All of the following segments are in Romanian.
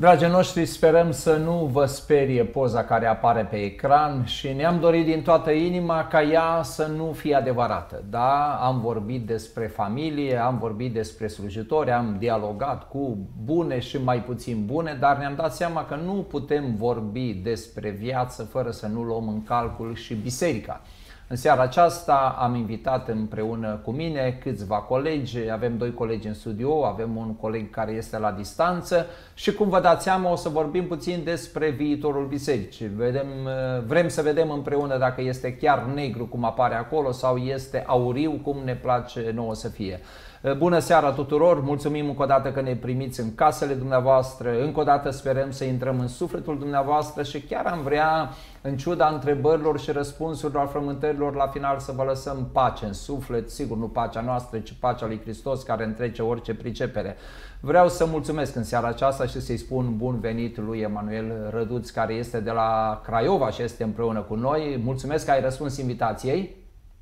Dragii noștri, sperăm să nu vă sperie poza care apare pe ecran și ne-am dorit din toată inima ca ea să nu fie adevărată. Da, am vorbit despre familie, am vorbit despre slujitori, am dialogat cu bune și mai puțin bune, dar ne-am dat seama că nu putem vorbi despre viață fără să nu luăm în calcul și biserica. În seara aceasta am invitat împreună cu mine câțiva colegi, avem doi colegi în studio, avem un coleg care este la distanță și cum vă dați seama o să vorbim puțin despre viitorul bisericii. Vrem să vedem împreună dacă este chiar negru cum apare acolo sau este auriu cum ne place nouă să fie. Bună seara tuturor, mulțumim încă o dată că ne primiți în casele dumneavoastră, încă o dată sperăm să intrăm în sufletul dumneavoastră și chiar am vrea, în ciuda întrebărilor și răspunsurilor, frământărilor, la final să vă lăsăm pace în suflet, sigur nu pacea noastră, ci pacea lui Hristos care întrece orice pricepere. Vreau să mulțumesc în seara aceasta și să-i spun bun venit lui Emanuel Răduț, care este de la Craiova și este împreună cu noi. Mulțumesc că ai răspuns invitației.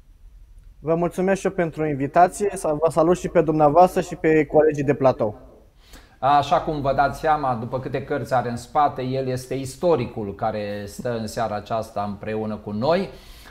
Vă mulțumesc și eu pentru invitație, vă salut și pe dumneavoastră și pe colegii de platou. Așa cum vă dați seama, după câte cărți are în spate, el este istoricul care stă în seara aceasta împreună cu noi.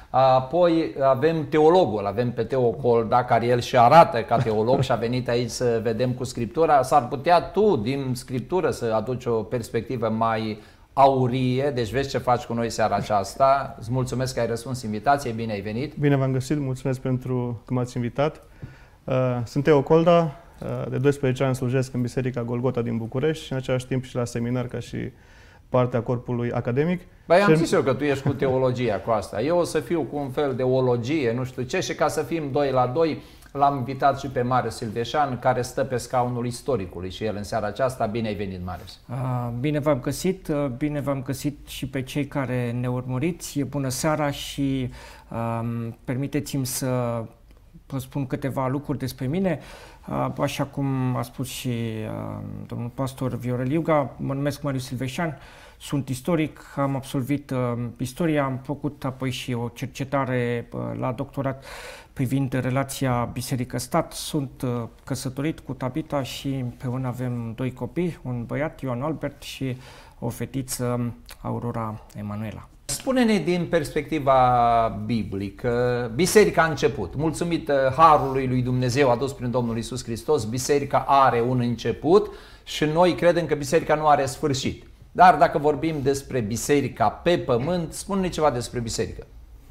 Apoi avem teologul, avem pe Teo Colda, care el și arată ca teolog și a venit aici să vedem cu Scriptura. S-ar putea tu, din Scriptură, să aduci o perspectivă mai aurie, deci vezi ce faci cu noi seara aceasta. Îți mulțumesc că ai răspuns invitației, bine ai venit. Bine v-am găsit, mulțumesc pentru că m-ați invitat. Sunt Teo Colda, de 12 ani slujesc în Biserica Golgota din București și în același timp și la seminar ca și partea corpului academic. Băi, am zis eu că tu ești cu teologia cu asta. Eu o să fiu cu un fel de ologie, nu știu ce, și ca să fim 2 la 2, l-am invitat și pe Marius Silveșan, care stă pe scaunul istoricului și el în seara aceasta. Bine ai venit, Marius! Bine v-am găsit, bine v-am găsit și pe cei care ne urmăriți. Bună seara și permiteți-mi să vă spun câteva lucruri despre mine. Așa cum a spus și domnul pastor Viorel Iuga, mă numesc Marius Silveșan, sunt istoric, am absolvit istoria, am făcut apoi și o cercetare la doctorat privind relația biserică-stat. Sunt căsătorit cu Tabita și împreună avem 2 copii, un băiat, Ioan Albert, și o fetiță, Aurora Emanuela. Spune-ne din perspectiva biblică, biserica a început. Mulțumit harului lui Dumnezeu adus prin Domnul Iisus Hristos, biserica are un început și noi credem că biserica nu are sfârșit. Dar dacă vorbim despre biserica pe pământ, spune-ne ceva despre biserică.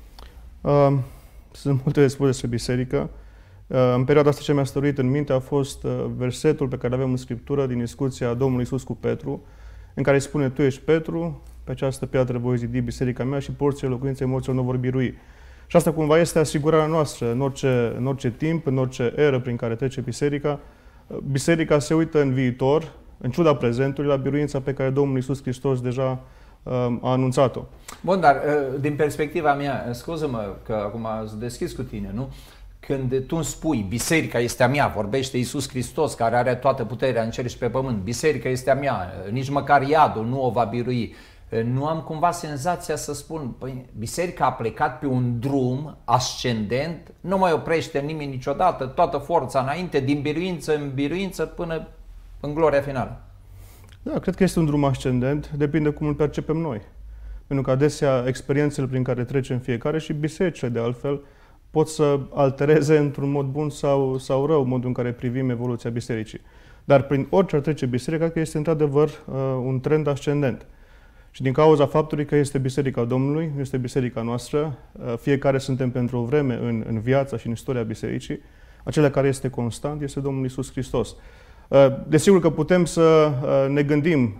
Sunt multe de spus despre biserică. În perioada asta ce mi-a stăruit în minte a fost versetul pe care avem în Scriptură din discuția Domnului Iisus cu Petru, în care îi spune: tu ești Petru, pe această piatră voi zidi biserica mea și porțile locuinței morților nu vor birui. Și asta cumva este asigurarea noastră în orice timp, în orice eră prin care trece biserica. Biserica se uită în viitor, în ciuda prezentului, la biruința pe care Domnul Iisus Hristos deja a anunțat-o. Bun, dar din perspectiva mea, scuză-mă că acum ați deschis cu tine, nu? Când tu îmi spui, biserica este a mea, vorbește Iisus Hristos, care are toată puterea în cer și pe pământ, biserica este a mea, nici măcar iadul nu o va birui. Nu am cumva senzația să spun, păi, biserica a plecat pe un drum ascendent, nu mai oprește nimeni niciodată, toată forța înainte, din biruință în biruință până în gloria finală. Da, cred că este un drum ascendent, depinde cum îl percepem noi. Pentru că adesea experiențele prin care trecem fiecare și bisericile de altfel pot să altereze într-un mod bun sau rău modul în care privim evoluția bisericii. Dar prin orice ar trece biserica, cred că este într-adevăr un trend ascendent. Și din cauza faptului că este biserica Domnului, este biserica noastră, fiecare suntem pentru o vreme în viața și în istoria bisericii, acela care este constant este Domnul Iisus Hristos. Desigur că putem să ne gândim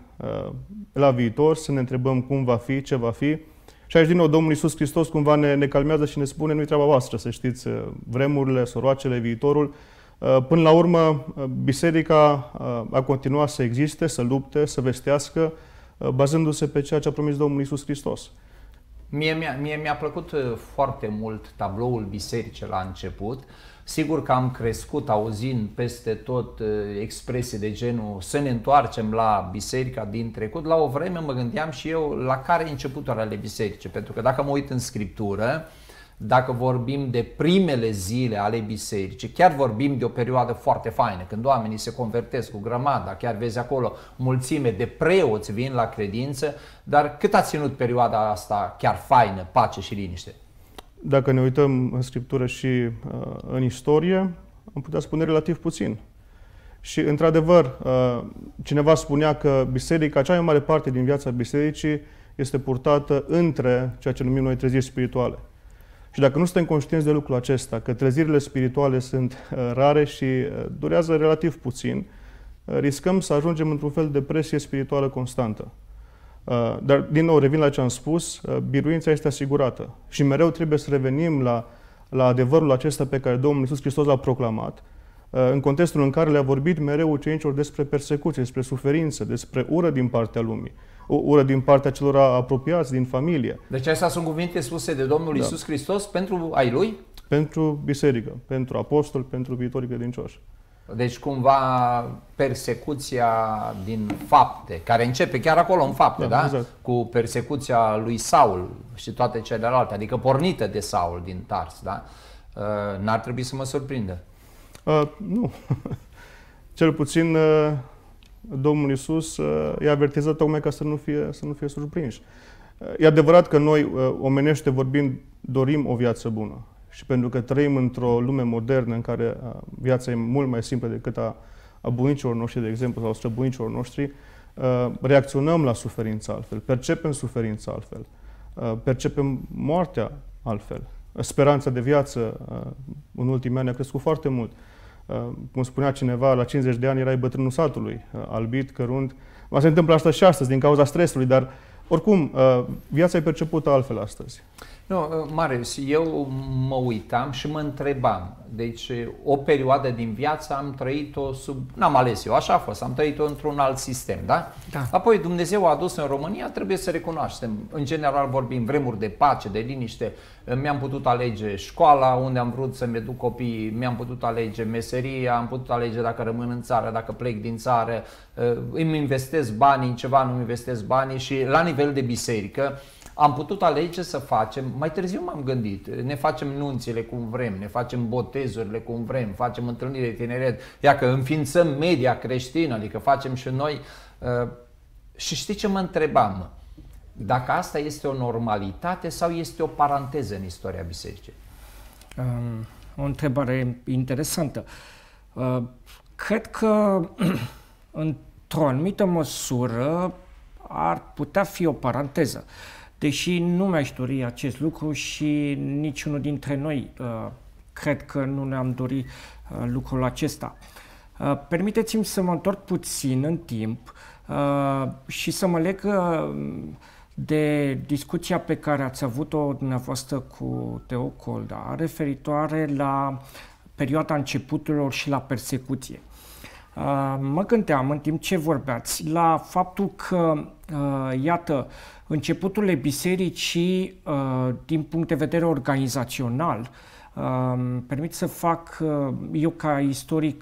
la viitor, să ne întrebăm cum va fi, ce va fi. Și aici, din nou, Domnul Iisus Hristos cumva ne calmează și ne spune: nu-i treaba voastră, să știți vremurile, soroacele, viitorul. Până la urmă, biserica a continuat să existe, să lupte, să vestească, bazându-se pe ceea ce a promis Domnul Iisus Hristos. Mie mi-a plăcut foarte mult tabloul bisericii la început. Sigur că am crescut auzind peste tot expresii de genul să ne întoarcem la biserica din trecut. La o vreme mă gândeam și eu la care începutul ale bisericii, pentru că dacă mă uit în Scriptură, dacă vorbim de primele zile ale bisericii, chiar vorbim de o perioadă foarte faină, când oamenii se convertesc cu grămada, chiar vezi acolo mulțime de preoți vin la credință, dar cât a ținut perioada asta chiar faină, pace și liniște? Dacă ne uităm în Scriptură și în istorie, am putea spune relativ puțin. Și, într-adevăr, cineva spunea că biserica, cea mai mare parte din viața bisericii, este purtată între ceea ce numim noi treziri spirituale. Și dacă nu suntem conștienți de lucrul acesta, că trezirile spirituale sunt rare și durează relativ puțin, riscăm să ajungem într-un fel de depresie spirituală constantă. Dar, din nou, revin la ce am spus, biruința este asigurată. Și mereu trebuie să revenim la adevărul acesta pe care Domnul Iisus Hristos l-a proclamat, în contextul în care le-a vorbit mereu ucenicilor despre persecuție, despre suferință, despre ură din partea lumii, ură din partea celor apropiați, din familie. Deci astea sunt cuvinte spuse de Domnul Iisus Hristos pentru ai Lui? Pentru biserică, pentru apostoli, pentru viitorii credincioși. Deci cumva persecuția din fapte, care începe chiar acolo în fapte, da? Exact. Cu persecuția lui Saul și toate celelalte, adică pornită de Saul din Tars, da? N-ar trebui să mă surprindă. Nu. Cel puțin Domnul Iisus i-a avertizat tocmai ca să nu fie surprinși. E adevărat că noi, omenește vorbind, dorim o viață bună. Și pentru că trăim într-o lume modernă în care viața e mult mai simplă decât a bunicilor noștri, de exemplu, sau străbunicilor noștri, reacționăm la suferință altfel, percepem suferința altfel, percepem moartea altfel. Speranța de viață în ultimii ani a crescut foarte mult. Cum spunea cineva, la 50 de ani erai bătrânul satului, albit, cărunt. Se întâmplă asta și astăzi, din cauza stresului, dar oricum, viața e percepută altfel astăzi. Nu, Marius, eu mă uitam și mă întrebam. Deci, o perioadă din viață am trăit-o n-am ales eu, așa a fost, am trăit-o într-un alt sistem, da? Da. Apoi Dumnezeu a adus în România, trebuie să recunoaștem. În general vorbim vremuri de pace, de liniște. Mi-am putut alege școala unde am vrut să-mi educ copiii, mi-am putut alege meseria, am putut alege dacă rămân în țară, dacă plec din țară, îmi investesc banii în ceva, nu-mi investesc banii și la nivel de biserică am putut alege să facem, mai târziu m-am gândit, ne facem nunțile cum vrem, ne facem botezurile cum vrem, facem întâlniri de tineret, că înființăm media creștină, adică facem și noi. Și știi ce mă întrebam? Dacă asta este o normalitate sau este o paranteză în istoria bisericii? O întrebare interesantă. Cred că într-o anumită măsură ar putea fi o paranteză. Deși nu mi-aș dori acest lucru și niciunul dintre noi cred că nu ne-am dorit lucrul acesta. Permiteți-mi să mă întorc puțin în timp și să mă leg de discuția pe care ați avut-o dumneavoastră cu Teo Colda, referitoare la perioada începuturilor și la persecuție. Mă gândeam în timp ce vorbeați la faptul că, iată, începuturile bisericii, din punct de vedere organizațional, permit să fac, eu ca istoric,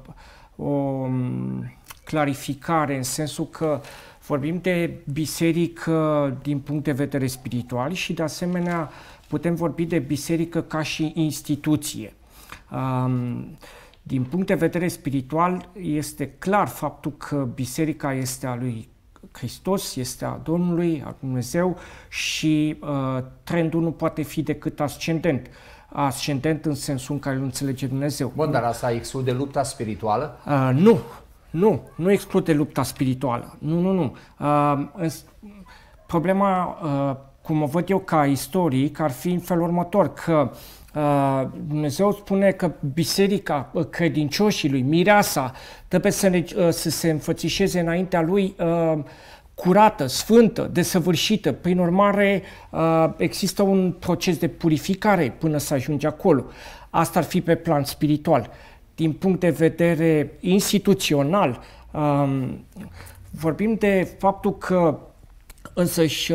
o clarificare în sensul că vorbim de biserică din punct de vedere spiritual și, de asemenea, putem vorbi de biserică ca și instituție. Din punct de vedere spiritual, este clar faptul că biserica este a lui Hristos, este a Domnului, a Dumnezeu și trendul nu poate fi decât ascendent. Ascendent în sensul în care îl înțelege Dumnezeu. Bun, dar asta exclude lupta spirituală? Nu exclude lupta spirituală. Nu. Problema, cum o văd eu ca istoric, ar fi în felul următor, că Dumnezeu spune că biserica, credincioșii lui, mireasa, trebuie să se înfățișeze înaintea lui curată, sfântă, desăvârșită. Prin urmare, există un proces de purificare până să ajunge acolo. Asta ar fi pe plan spiritual. Din punct de vedere instituțional, vorbim de faptul că însăși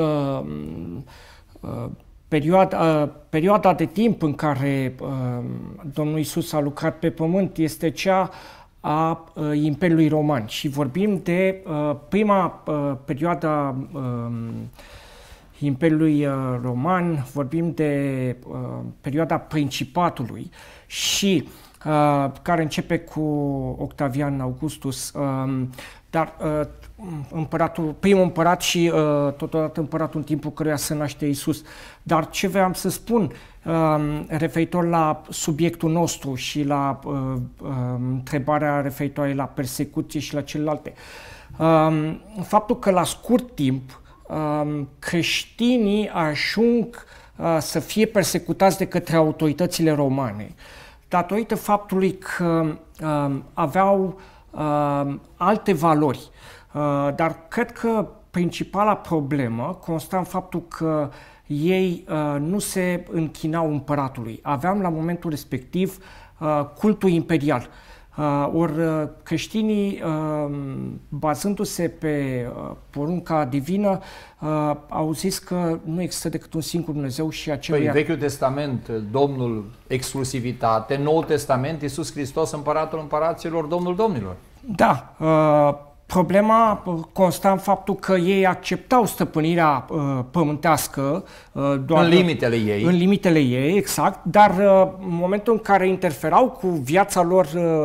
perioada de timp în care Domnul Iisus a lucrat pe pământ este cea a Imperiului Roman și vorbim de prima perioadă Imperiului Roman, vorbim de perioada Principatului și care începe cu Octavian Augustus, dar primul împărat și totodată împăratul în timpul căruia se naște Iisus. Dar ce vreau să spun referitor la subiectul nostru și la întrebarea referitoare la persecuție și la celelalte, faptul că la scurt timp creștinii ajung să fie persecutați de către autoritățile romane, datorită faptului că aveau alte valori. Dar cred că principala problemă consta în faptul că ei nu se închinau împăratului. Aveam la momentul respectiv cultul imperial. Ori creștinii, bazându-se pe porunca divină, au zis că nu există decât un singur Dumnezeu și aceluia... Păi, Vechiul Testament, Domnul, exclusivitate, Noul Testament, Iisus Hristos, Împăratul Împăraților, Domnul Domnilor. Da, problema consta în faptul că ei acceptau stăpânirea pământească doar în limitele ei. În limitele ei, exact, dar în momentul în care interferau cu viața lor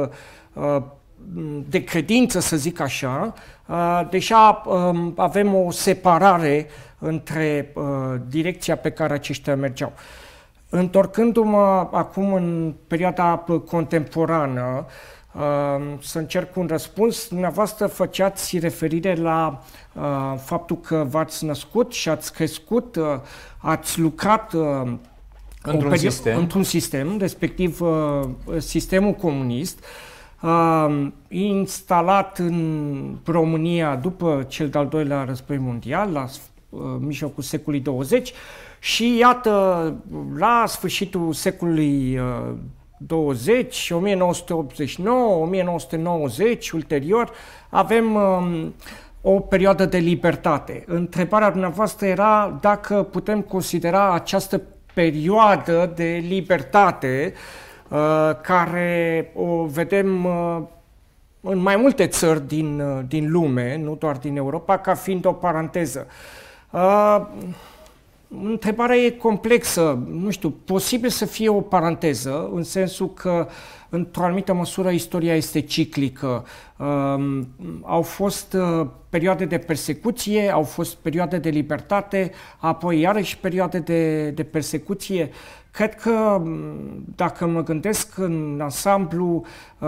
de credință, să zic așa, deja avem o separare între direcția pe care aceștia mergeau. Întorcându-mă acum în perioada contemporană, să încerc un răspuns. Dumneavoastră făceați referire la faptul că v-ați născut și ați crescut, ați lucrat într-un sistem, respectiv sistemul comunist, instalat în România după cel de-al doilea război mondial, la mijlocul secolului 20, și iată, la sfârșitul secolului 20, 1989, 1990, ulterior, avem o perioadă de libertate. Întrebarea dumneavoastră era dacă putem considera această perioadă de libertate care o vedem în mai multe țări din lume, nu doar din Europa, ca fiind o paranteză. Întrebarea e complexă, nu știu, posibil să fie o paranteză, în sensul că, într-o anumită măsură, istoria este ciclică. Au fost perioade de persecuție, au fost perioade de libertate, apoi iarăși perioade de persecuție. Cred că, dacă mă gândesc în ansamblu,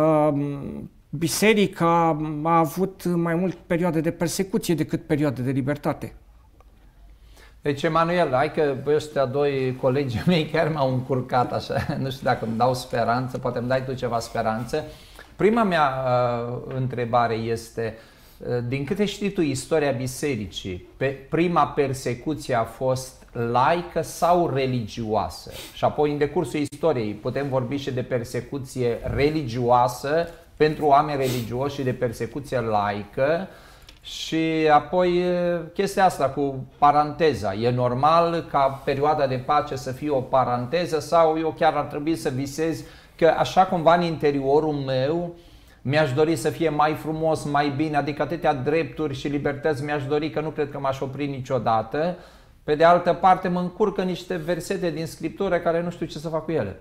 biserica a avut mai mult perioade de persecuție decât perioade de libertate. Deci, Emanuel, hai că ăștia doi colegii mei chiar m-au încurcat așa, nu știu dacă îmi dau speranță, poate îmi dai tu ceva speranță. Prima mea întrebare este, din câte știi tu istoria bisericii, prima persecuție a fost laică sau religioasă? Și apoi, în decursul istoriei, putem vorbi și de persecuție religioasă pentru oameni religioși și de persecuție laică. Și apoi chestia asta cu paranteza. E normal ca perioada de pace să fie o paranteză sau eu chiar ar trebui să visez că așa cumva în interiorul meu mi-aș dori să fie mai frumos, mai bine, adică atâtea drepturi și libertăți mi-aș dori că nu cred că m-aș opri niciodată. Pe de altă parte mă încurcă niște versete din Scriptură care nu știu ce să fac cu ele.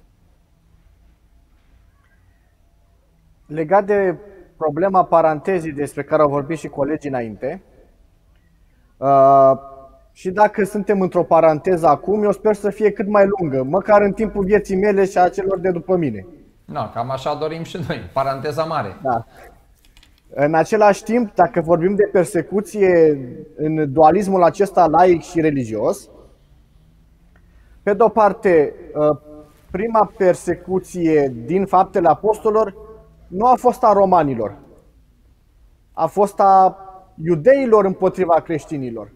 Legat de problema parantezii despre care au vorbit și colegii înainte, și dacă suntem într-o paranteză acum, eu sper să fie cât mai lungă, măcar în timpul vieții mele și a celor de după mine. No, cam așa dorim și noi, paranteza mare. Da. În același timp, dacă vorbim de persecuție în dualismul acesta laic și religios, pe de-o parte, prima persecuție din Faptele Apostolilor nu a fost a romanilor, a fost a iudeilor împotriva creștinilor.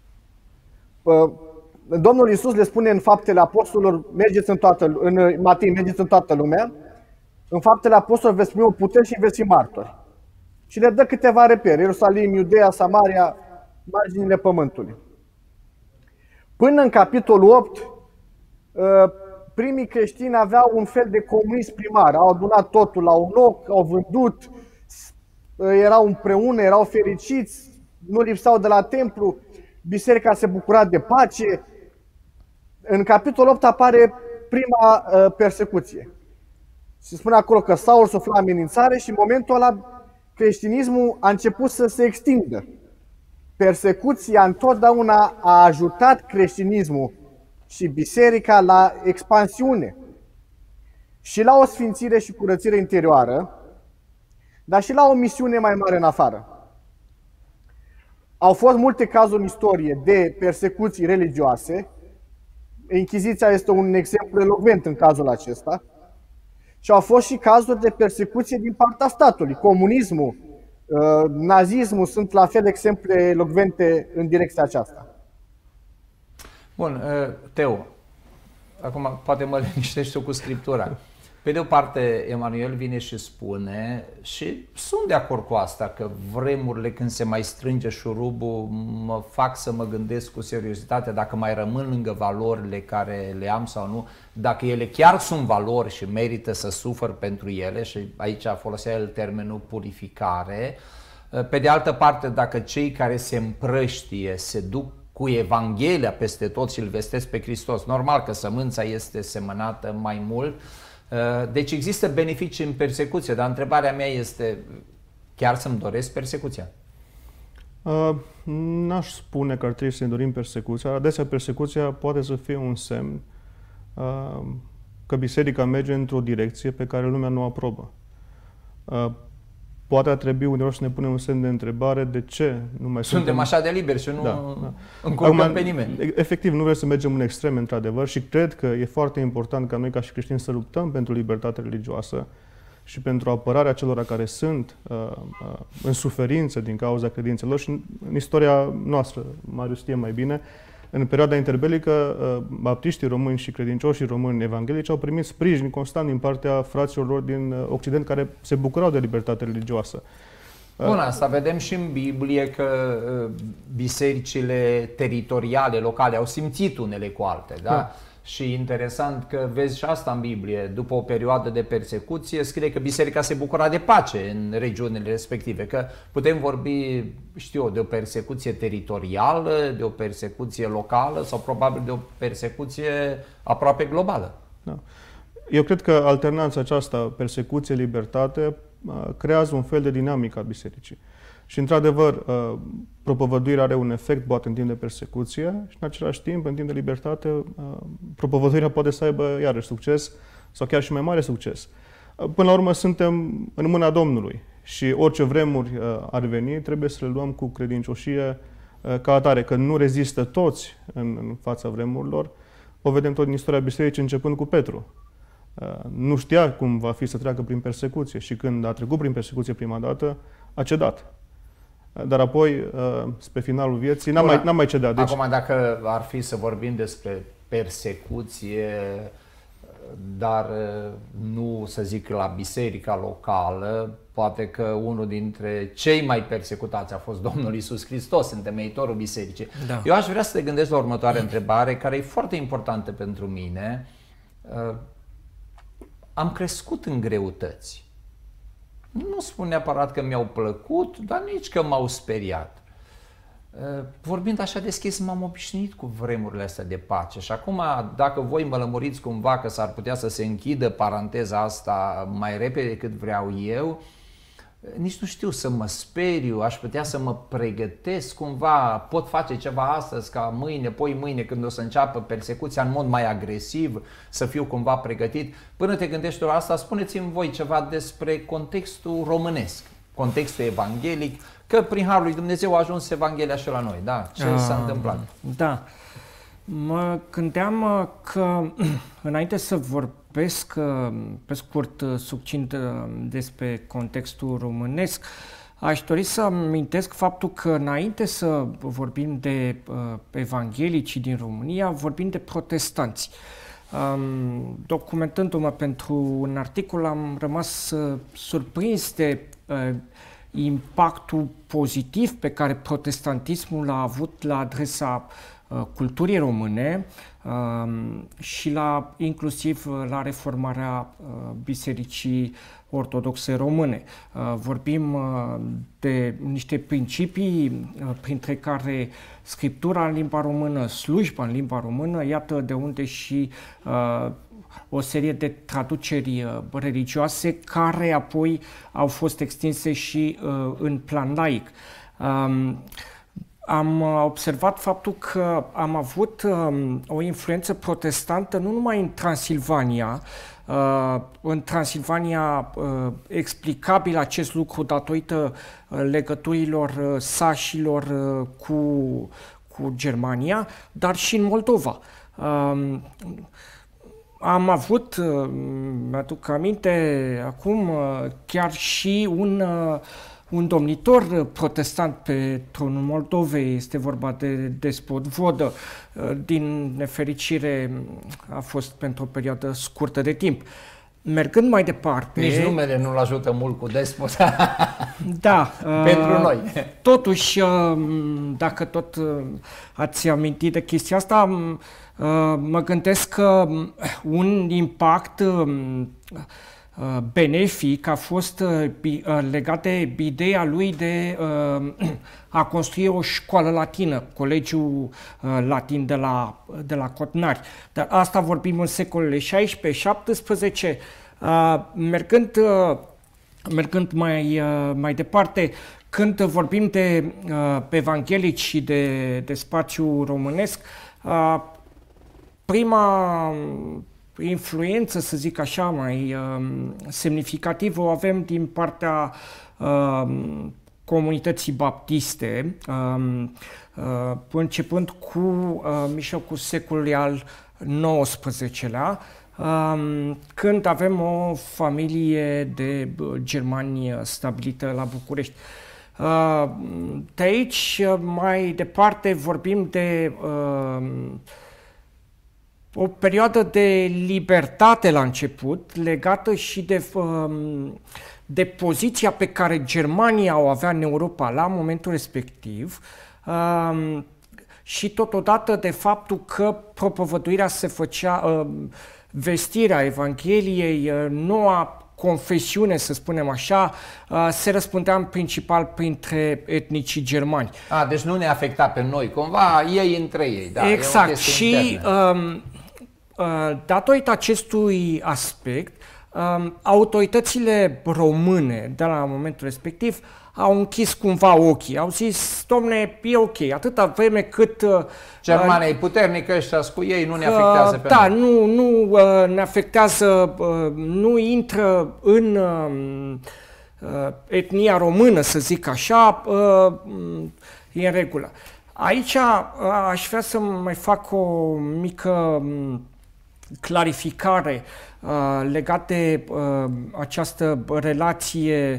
Domnul Iisus le spune în Faptele Apostolilor, în Matei, mergeți în toată lumea, în Faptele Apostolilor veți primi o putere și veți fi martori. Și le dă câteva repere, Ierusalim, Iudeea, Samaria, marginile pământului. Până în capitolul 8, primii creștini aveau un fel de comunism primar, au adunat totul la un loc, au vândut, erau împreună, erau fericiți, nu lipsau de la templu. biserica se bucura de pace. În capitolul 8 apare prima persecuție. Se spune acolo că Saul sufla amenințare și în momentul ăla creștinismul a început să se extindă. Persecuția întotdeauna a ajutat creștinismul și biserica la expansiune și la o sfințire și curățire interioară, dar și la o misiune mai mare în afară. Au fost multe cazuri în istorie de persecuții religioase. Închiziția este un exemplu elocvent în cazul acesta. Și au fost și cazuri de persecuție din partea statului. Comunismul, nazismul sunt la fel exemple elocvente în direcția aceasta. Bun, Teo, acum poate mă liniștești tu cu Scriptura. Pe de o parte, Emanuel vine și spune, și sunt de acord cu asta, că vremurile când se mai strânge șurubul mă fac să mă gândesc cu seriozitate dacă mai rămân lângă valorile care le am sau nu, dacă ele chiar sunt valori și merită să sufăr pentru ele, și aici folosea el termenul purificare. Pe de altă parte, dacă cei care se împrăștie se duc cu Evanghelia peste tot și îl vestesc pe Hristos, normal că sămânța este semănată mai mult. Deci există beneficii în persecuție, dar întrebarea mea este, chiar să-mi doresc persecuția? N-aș spune că ar trebui să ne dorim persecuția. Adesea persecuția poate să fie un semn că biserica merge într-o direcție pe care lumea nu o aprobă. Poate ar trebui uneori să ne punem un semn de întrebare de ce nu mai suntem așa de liberi și nu încurcăm pe nimeni. Efectiv, nu vrem să mergem în extrem, într-adevăr, și cred că e foarte important ca noi, ca și creștini, să luptăm pentru libertate religioasă și pentru apărarea celor care sunt în suferință din cauza credințelor. Și în istoria noastră, Marius știe mai bine, în perioada interbelică, baptiștii români și credincioșii români evanghelici au primit sprijin constant din partea fraților lor din Occident care se bucurau de libertate religioasă. Bun, asta vedem și în Biblie că bisericile teritoriale, locale au simțit unele cu altele, da? Și interesant că vezi și asta în Biblie. După o perioadă de persecuție, scrie că biserica se bucura de pace în regiunile respective. Că putem vorbi, știu eu, de o persecuție teritorială, de o persecuție locală sau probabil de o persecuție aproape globală. Da. Eu cred că alternanța aceasta, persecuție-libertate, creează un fel de dinamică a bisericii. Și, într-adevăr, propovăduirea are un efect, poate, în timp de persecuție și, în același timp, în timp de libertate, propovăduirea poate să aibă, iarăși, succes sau chiar și mai mare succes. Până la urmă, suntem în mâna Domnului și orice vremuri ar veni, trebuie să le luăm cu credincioșie ca atare, că nu rezistă toți în fața vremurilor. O vedem tot din istoria bisericii, începând cu Petru. Nu știa cum va fi să treacă prin persecuție și când a trecut prin persecuție prima dată, a cedat. Dar apoi, spre finalul vieții, n-a mai cedat. Deci... Acum, dacă ar fi să vorbim despre persecuție, dar nu, să zic, la biserica locală, poate că unul dintre cei mai persecutați a fost Domnul Iisus Hristos, întemeitorul bisericii. Da. Eu aș vrea să te gândești la următoarea întrebare, care e foarte importantă pentru mine. Am crescut în greutăți. Nu spun neapărat că mi-au plăcut, dar nici că m-au speriat. Vorbind așa deschis, m-am obișnuit cu vremurile astea de pace. Și acum, dacă voi mă lămuriți cumva că s-ar putea să se închidă paranteza asta mai repede decât vreau eu, nici nu știu, să mă speriu, aș putea să mă pregătesc cumva, pot face ceva astăzi ca mâine, poi mâine, când o să înceapă persecuția în mod mai agresiv, să fiu cumva pregătit. Până te gândești la asta, spuneți-mi voi ceva despre contextul românesc, contextul evanghelic, că prin Harul lui Dumnezeu a ajuns Evanghelia și la noi, da? Ce s-a întâmplat? Da. Mă gândeam că, înainte să vorbesc pe scurt, succint despre contextul românesc, aș dori să amintesc faptul că înainte să vorbim de evanghelici din România, vorbim de protestanți. Documentându-mă pentru un articol, am rămas surprins de impactul pozitiv pe care protestantismul l-a avut la adresa culturii române și inclusiv la reformarea Bisericii Ortodoxe Române. Vorbim de niște principii printre care scriptura în limba română, slujba în limba română, iată de unde și o serie de traduceri religioase care apoi au fost extinse și în plan laic. Am observat faptul că am avut o influență protestantă nu numai în Transilvania explicabil acest lucru datorită legăturilor sașilor cu Germania, dar și în Moldova. Am avut, mi-aduc aminte acum, chiar și un domnitor protestant pe tronul Moldovei, este vorba de Despot Vodă. Din nefericire a fost pentru o perioadă scurtă de timp. Mergând mai departe... Nici numele nu-l ajută mult cu Despot. Da. Pentru noi. Totuși, dacă tot ați amintit de chestia asta, mă gândesc că un impact benefic a fost legat de ideea lui de a construi o școală latină, Colegiul Latin de la Cotnari. Dar asta vorbim în secolele 16-17, mergând mai departe, când vorbim de evanghelici și de spațiu românesc, prima influență, să zic așa, mai semnificativă o avem din partea comunității baptiste, începând cu mijlocul secolului al XIX-lea, când avem o familie de germani stabilită la București. De aici, mai departe, vorbim de o perioadă de libertate la început, legată și de poziția pe care Germania o avea în Europa la momentul respectiv și totodată de faptul că propovăduirea se făcea, vestirea Evangheliei, noua confesiune, să spunem așa, se răspundea în principal printre etnicii germani. Deci nu ne afecta pe noi, cumva ei între ei. Da, exact. Și datorită acestui aspect, autoritățile române de la momentul respectiv au închis cumva ochii. Au zis, domne, e ok, atâta vreme cât... Germania e puternică, ăștia cu ei, nu ne afectează pe noi. Nu ne afectează, nu intră în etnia română, să zic așa, e în regulă. Aici aș vrea să mai fac o mică clarificare legată de această relație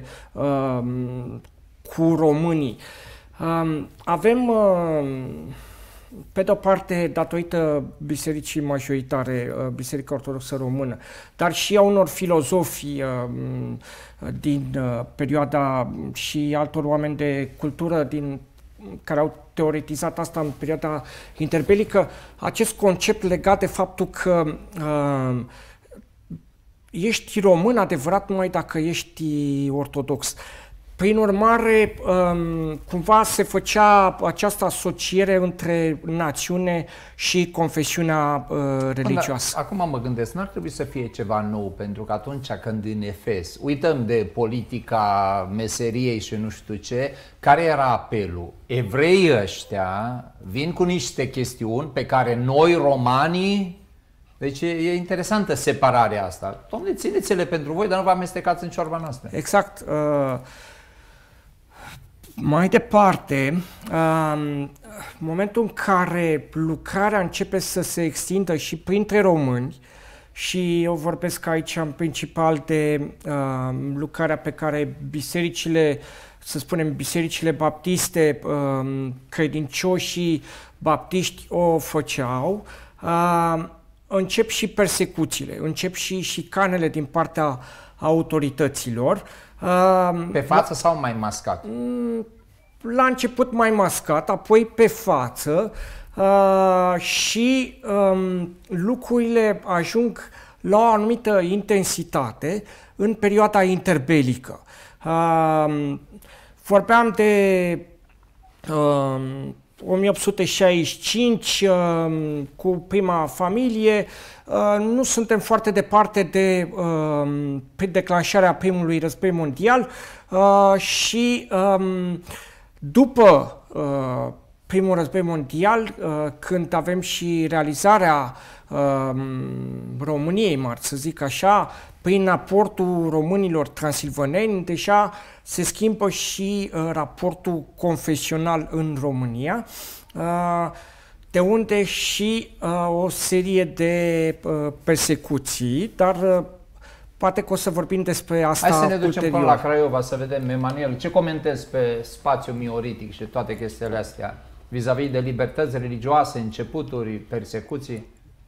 cu românii. Avem, pe de-o parte, datorită bisericii majoritare, Biserica Ortodoxă Română, dar și a unor filozofi din perioada și altor oameni de cultură care au teoretizat asta în perioada interbelică, acest concept legat de faptul că ești român adevărat numai dacă ești ortodox. Prin urmare, cumva se făcea această asociere între națiune și confesiunea religioasă. Acum mă gândesc, n-ar trebui să fie ceva nou, pentru că atunci când în Efes uităm de politica meseriei și nu știu ce, care era apelul? Evreii ăștia vin cu niște chestiuni pe care noi, romanii, deci e interesantă separarea asta. Dom'le, țineți-le pentru voi, dar nu vă amestecați în ciorba noastră. Exact. Mai departe, momentul în care lucrarea începe să se extindă și printre români, și eu vorbesc aici în principal de lucrarea pe care bisericile, să spunem, bisericile baptiste, credincioșii baptiști o făceau, încep și persecuțiile, încep și șicanele din partea autorităților. Pe față sau mai mascat? la început mai mascat, apoi pe față și lucrurile ajung la o anumită intensitate în perioada interbelică. Vorbeam de 1865 cu prima familie, nu suntem foarte departe de declanșarea primului război mondial și după primul război mondial, când avem și realizarea României mari, să zic așa, prin aportul românilor transilvaneni, deja se schimbă și raportul confesional în România, de unde și o serie de persecuții, dar poate că o să vorbim despre asta ulterior. Hai să ne ducem ulterior. până la Craiova să vedem, Emanuel, ce comentezi pe spațiul mioritic și toate chestiile astea, vis-a-vis de libertăți religioase, începuturi, persecuții?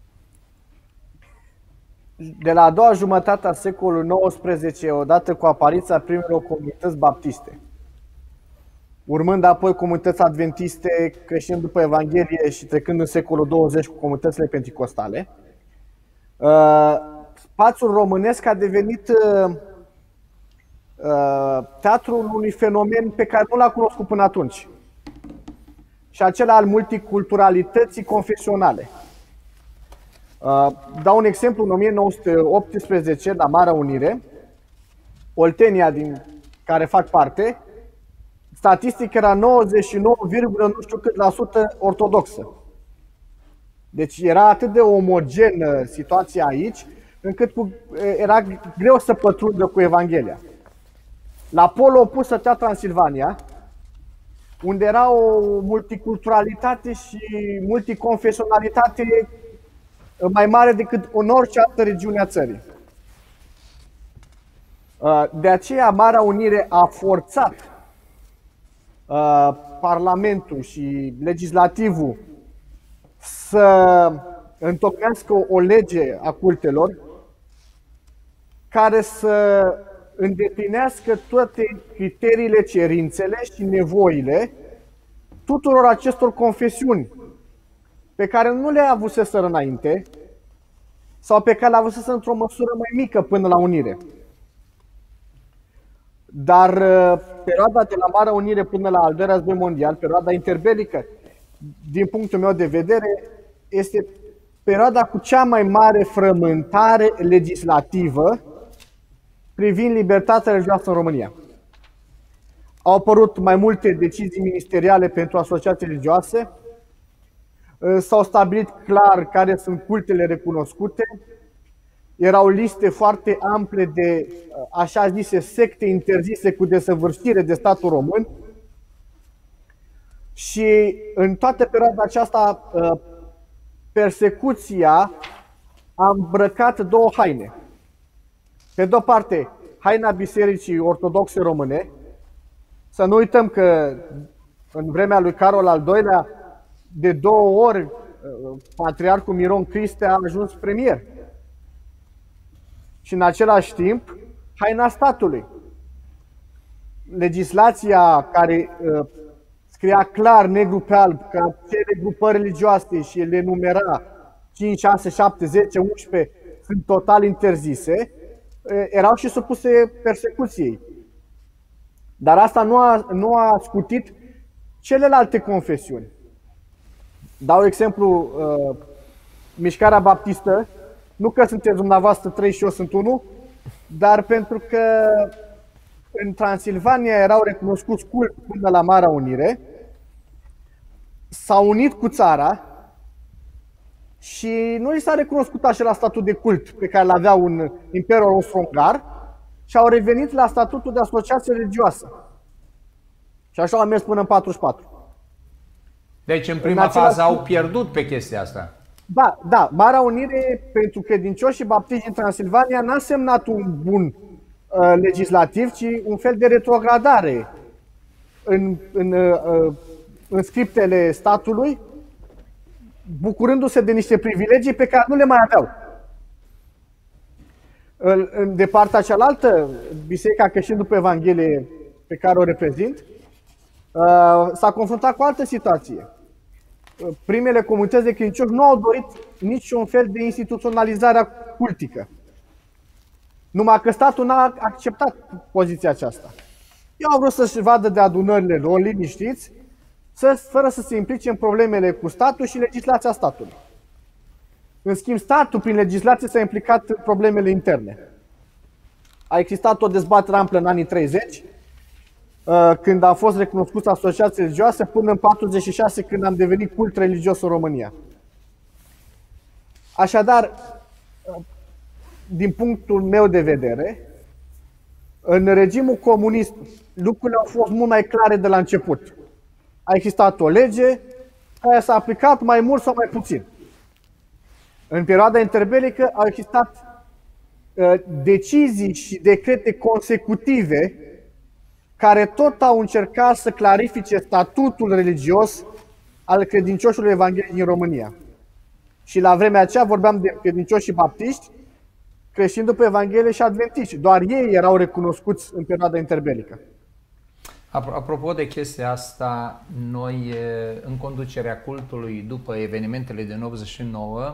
De la a doua jumătate a secolului XIX, odată cu apariția primelor comunități baptiste, urmând apoi comunități adventiste, creștind după Evanghelie și trecând în secolul 20 cu comunitățile penticostale, spațiul românesc a devenit teatrul unui fenomen pe care nu l-a cunoscut până atunci, și acela al multiculturalității confesionale. Dau un exemplu, în 1918, la Marea Unire, Oltenia, din care fac parte, statistic era 99, nu știu cât la sută ortodoxă. Deci era atât de omogenă situația aici, încât era greu să pătrundă cu Evanghelia. La polul opus stătea Transilvania, unde era o multiculturalitate și multiconfesionalitate mai mare decât în orice altă regiune a țării. De aceea Marea Unire a forțat Parlamentul și legislativul să întocmească o lege a cultelor care să îndeplinească toate criteriile, cerințele și nevoile tuturor acestor confesiuni pe care nu le avuseseră înainte sau pe care le avuseseră într-o măsură mai mică până la unire. Dar perioada de la Marea Unire până la al doilea război mondial, perioada interbelică, din punctul meu de vedere, este perioada cu cea mai mare frământare legislativă privind libertatea religioasă în România. Au apărut mai multe decizii ministeriale pentru asociații religioase, s-au stabilit clar care sunt cultele recunoscute, erau liste foarte ample de așa zise secte interzise cu desăvârșire de statul român și în toată perioada aceasta persecuția a îmbrăcat două haine. Pe de-o parte, haina Bisericii Ortodoxe Române. Să nu uităm că în vremea lui Carol al II-lea, de 2 ori, Patriarhul Miron Criste a ajuns premier. Și în același timp, haina statului. Legislația care scria clar, negru pe alb, că cele grupări religioase și le numera 5, 6, 7, 10, 11 sunt total interzise, erau și supuse persecuției. Dar asta nu a scutit celelalte confesiuni. Dau exemplu, mișcarea baptistă, nu că sunteți dumneavoastră 3 și eu sunt 1, dar pentru că în Transilvania erau recunoscuți cult până la Marea Unire, s-au unit cu țara și nu li s-a recunoscut acela statut de cult pe care l-aveau în Imperiul Austro-Ungar și au revenit la statutul de asociație religioasă. Și așa au mers până în 44. Deci în prima fază au pierdut pe chestia asta. Da, Marea Unire pentru credincioși și baptiști din Transilvania n-a semnat un bun legislativ, ci un fel de retrogradare în scriptele statului, bucurându-se de niște privilegii pe care nu le mai aveau. De partea cealaltă, Biserica Creștină după Evanghelie pe care o reprezint, S-a confruntat cu altă situație. Primele comunități de credincioși nu au dorit niciun fel de instituționalizare cultică. Numai că statul n-a acceptat poziția aceasta. Ei au vrut să-și vadă de adunările lor, liniștiți, fără să se implice în problemele cu statul și legislația statului. În schimb, statul, prin legislație, s-a implicat în problemele interne. A existat o dezbatere amplă în anii 30, când a fost recunoscută asociație religioasă, până în 46, când am devenit cult religios în România. Așadar, din punctul meu de vedere, în regimul comunist, lucrurile au fost mult mai clare de la început. A existat o lege care s-a aplicat mai mult sau mai puțin. În perioada interbelică au existat decizii și decrete consecutive care tot au încercat să clarifice statutul religios al credincioșilor evanghelici din România. Și la vremea aceea vorbeam de credincioși și baptiști, creștini după Evanghelie și adventiști. Doar ei erau recunoscuți în perioada interbelică. Apropo de chestia asta, noi în conducerea cultului după evenimentele din 89,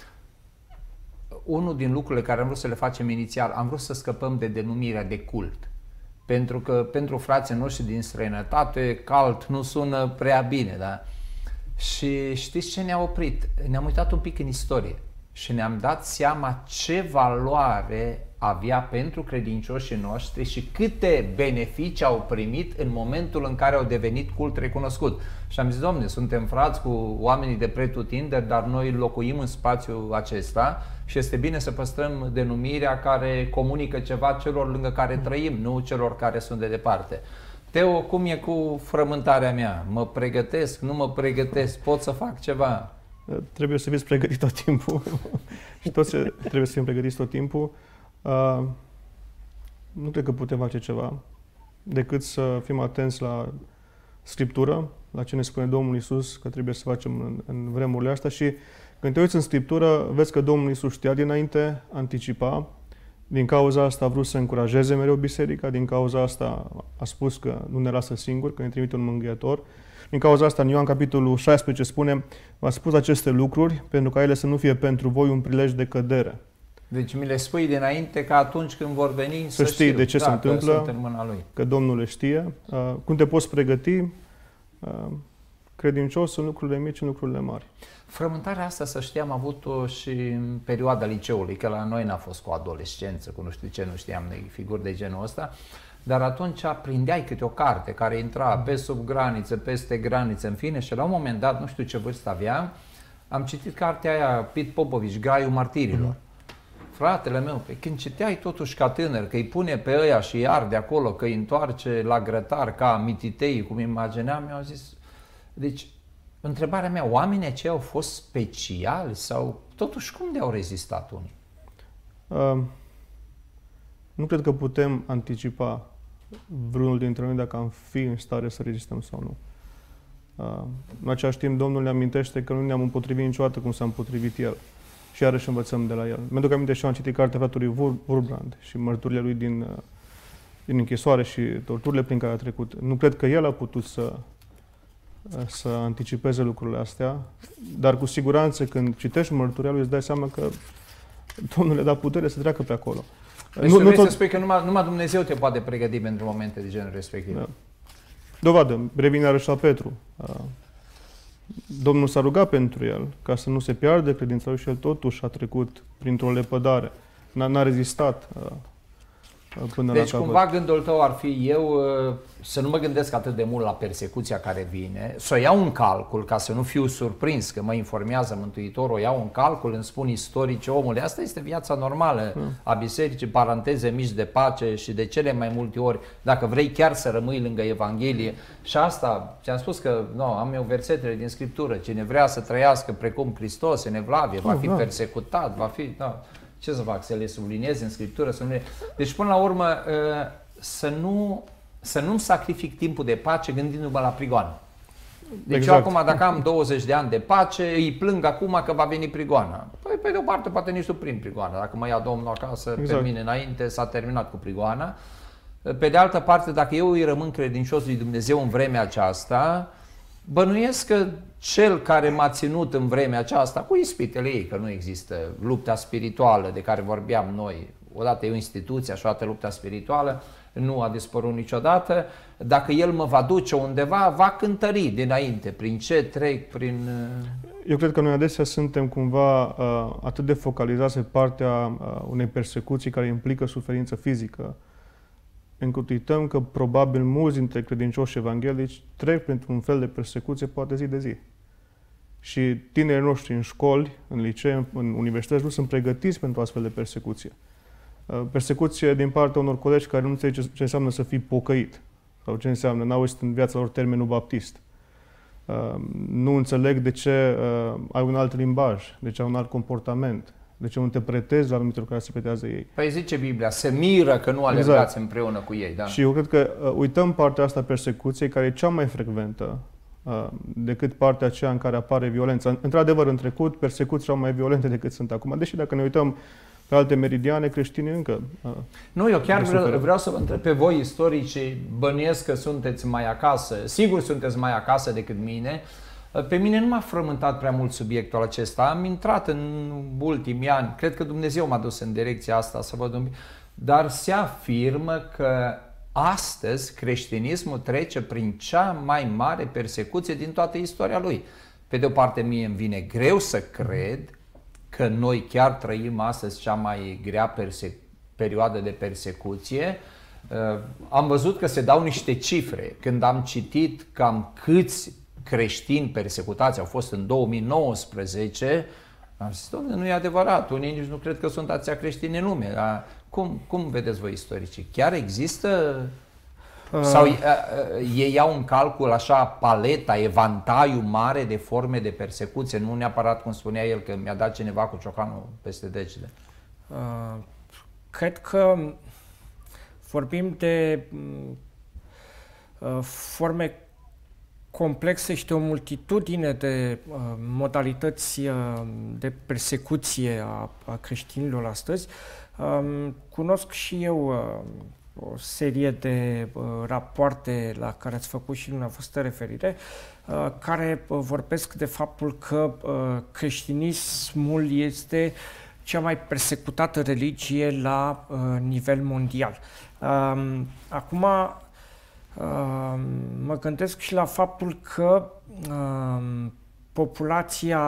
unul din lucrurile care am vrut să le facem inițial, am vrut să scăpăm de denumirea de cult. Pentru că pentru frații noștri din străinătate, cult nu sună prea bine, da? Și știți ce ne-a oprit? Ne-am uitat un pic în istorie și ne-am dat seama ce valoare avea pentru credincioșii noștri și câte beneficii au primit în momentul în care au devenit cult recunoscut. Și am zis, Domne, suntem frați cu oamenii de pretutinderi, dar noi locuim în spațiul acesta și este bine să păstrăm denumirea care comunică ceva celor lângă care trăim, nu celor care sunt de departe. Teo, cum e cu frământarea mea? Mă pregătesc, nu mă pregătesc, pot să fac ceva? Trebuie să fiți pregătiți tot timpul și toți trebuie să fim pregătiți tot timpul. Nu cred că putem face ceva decât să fim atenți la Scriptură, la ce ne spune Domnul Iisus că trebuie să facem în vremurile astea și când te uiți în Scriptură, vezi că Domnul Iisus știa dinainte, anticipa. Din cauza asta a vrut să încurajeze mereu biserica, din cauza asta a spus că nu ne lasă singuri, că ne trimite un mângâietor. Din cauza asta, în Ioan capitolul 16 spune, v-a spus aceste lucruri pentru ca ele să nu fie pentru voi un prilej de cădere. Deci mi le spui dinainte că atunci când vor veni să știi de ce se întâmplă, că Domnul le știe. Cum te poți pregăti? Credincios în lucrurile mici, în lucrurile mari. Frământarea asta, să știi, am avut-o și în perioada liceului, că la noi n-a fost cu adolescență, cu nu știu ce, nu știam de figuri de genul ăsta, dar atunci prindeai câte o carte care intra pe sub graniță, peste graniță, în fine, și la un moment dat, nu știu ce vârstă aveam, am citit cartea aia, Pete Popovici, Graiul Martirilor. Fratele meu, pe când citeai totuși ca tânăr, că îi pune pe ăia și îi arde acolo, că îi întoarce la grătar ca mititei, cum imagineam, mi-au zis, deci, întrebarea mea, oamenii aceia au fost speciali sau totuși cum de au rezistat unii? Nu cred că putem anticipa vreunul dintre noi dacă am fi în stare să rezistăm sau nu. În același timp, Domnul ne amintește că nu ne-am împotrivit niciodată cum s-a împotrivit El. Și iarăși învățăm de la El. Mi-aduc aminte și eu am citit cartea fratului Wurmbrand și mărturile lui din închisoare și torturile prin care a trecut. Nu cred că el a putut să anticipeze lucrurile astea, dar cu siguranță când citești mărturia lui îți dai seama că Domnul le-a dat putere să treacă pe acolo. Deci nu să spui că numai Dumnezeu te poate pregăti pentru momente de genul respectiv. Da. Dovadă, revine iarăși la Petru. Domnul s-a rugat pentru el ca să nu se piardă credința lui și el totuși a trecut printr-o lepădare. N-a rezistat până deci la cumva gândul tău ar fi eu să nu mă gândesc atât de mult la persecuția care vine, să o iau în calcul ca să nu fiu surprins că mă informează Mântuitorul, o iau în calcul, îmi spun istorice, omule, asta este viața normală a bisericii, paranteze mici de pace și de cele mai multe ori, dacă vrei chiar să rămâi lângă Evanghelie. Și asta, ți-am spus că am eu versetele din Scriptură, cine vrea să trăiască precum Hristos în evlavie, va fi persecutat, va fi... Ce să fac? Să le subliniez în Scriptură? Deci, până la urmă, să nu-mi sacrific timpul de pace gândindu-mă la prigoană. Deci exact. Eu acum, dacă am 20 de ani de pace, îi plâng acum că va veni prigoana. Păi, pe de o parte, poate nici nu prind prigoana. Dacă mă ia Domnul acasă, pe mine înainte, s-a terminat cu prigoana. Pe de altă parte, dacă eu îi rămân credincios lui Dumnezeu în vremea aceasta, bănuiesc că cel care m-a ținut în vremea aceasta, cu ispitele ei, că nu există lupta spirituală de care vorbeam noi, odată e o instituție, așa odată lupta spirituală, nu a dispărut niciodată, dacă El mă va duce undeva, va cântări dinainte, prin ce trec, prin... Eu cred că noi adesea suntem cumva atât de focalizați pe partea unei persecuții care implică suferință fizică, încât uităm că probabil mulți dintre credincioși evanghelici trec printr-un fel de persecuție poate zi de zi. Și tinerii noștri în școli, în licee, în universități nu sunt pregătiți pentru astfel de persecuție. Persecuție din partea unor colegi care nu înțeleg ce înseamnă să fii pocăit sau ce înseamnă, n-au auzit în viața lor termenul baptist. Nu înțeleg de ce ai un alt limbaj, de ce ai un alt comportament, de ce nu te pretezi la anumite lucruri care se pretează ei. Păi zice Biblia, se miră că nu alergați împreună cu ei. Da? Și eu cred că uităm partea asta a persecuției, care e cea mai frecventă decât partea aceea în care apare violența. Într-adevăr, în trecut, persecuții erau mai violente decât sunt acum, deși dacă ne uităm pe alte meridiane, creștinii încă... Nu, eu chiar vreau să vă întreb pe voi, istorici, bănuiesc că sunteți mai acasă, sigur sunteți mai acasă decât mine. Pe mine nu m-a frământat prea mult subiectul acesta, am intrat în ultimii ani, cred că Dumnezeu m-a dus în direcția asta să văd un pic, dar se afirmă că astăzi creștinismul trece prin cea mai mare persecuție din toată istoria lui. Pe de o parte mie îmi vine greu să cred că noi chiar trăim astăzi cea mai grea perioadă de persecuție. Am văzut că se dau niște cifre. Când am citit cam câți creștini persecutați au fost în 2019, am zis, dom'le, nu e adevărat, unii nici nu cred că sunt atâția creștini în lume. Dar cum vedeți voi istoricii? Chiar există? Sau ei iau în calcul așa paleta, evantaiul mare de forme de persecuție, nu neapărat cum spunea el că mi-a dat cineva cu ciocanul peste degete? Cred că vorbim de forme complexe și de o multitudine de modalități de persecuție a creștinilor astăzi. Cunosc și eu o serie de rapoarte la care ați făcut și dumneavoastră referire, care vorbesc de faptul că creștinismul este cea mai persecutată religie la nivel mondial. Acum, mă gândesc și la faptul că populația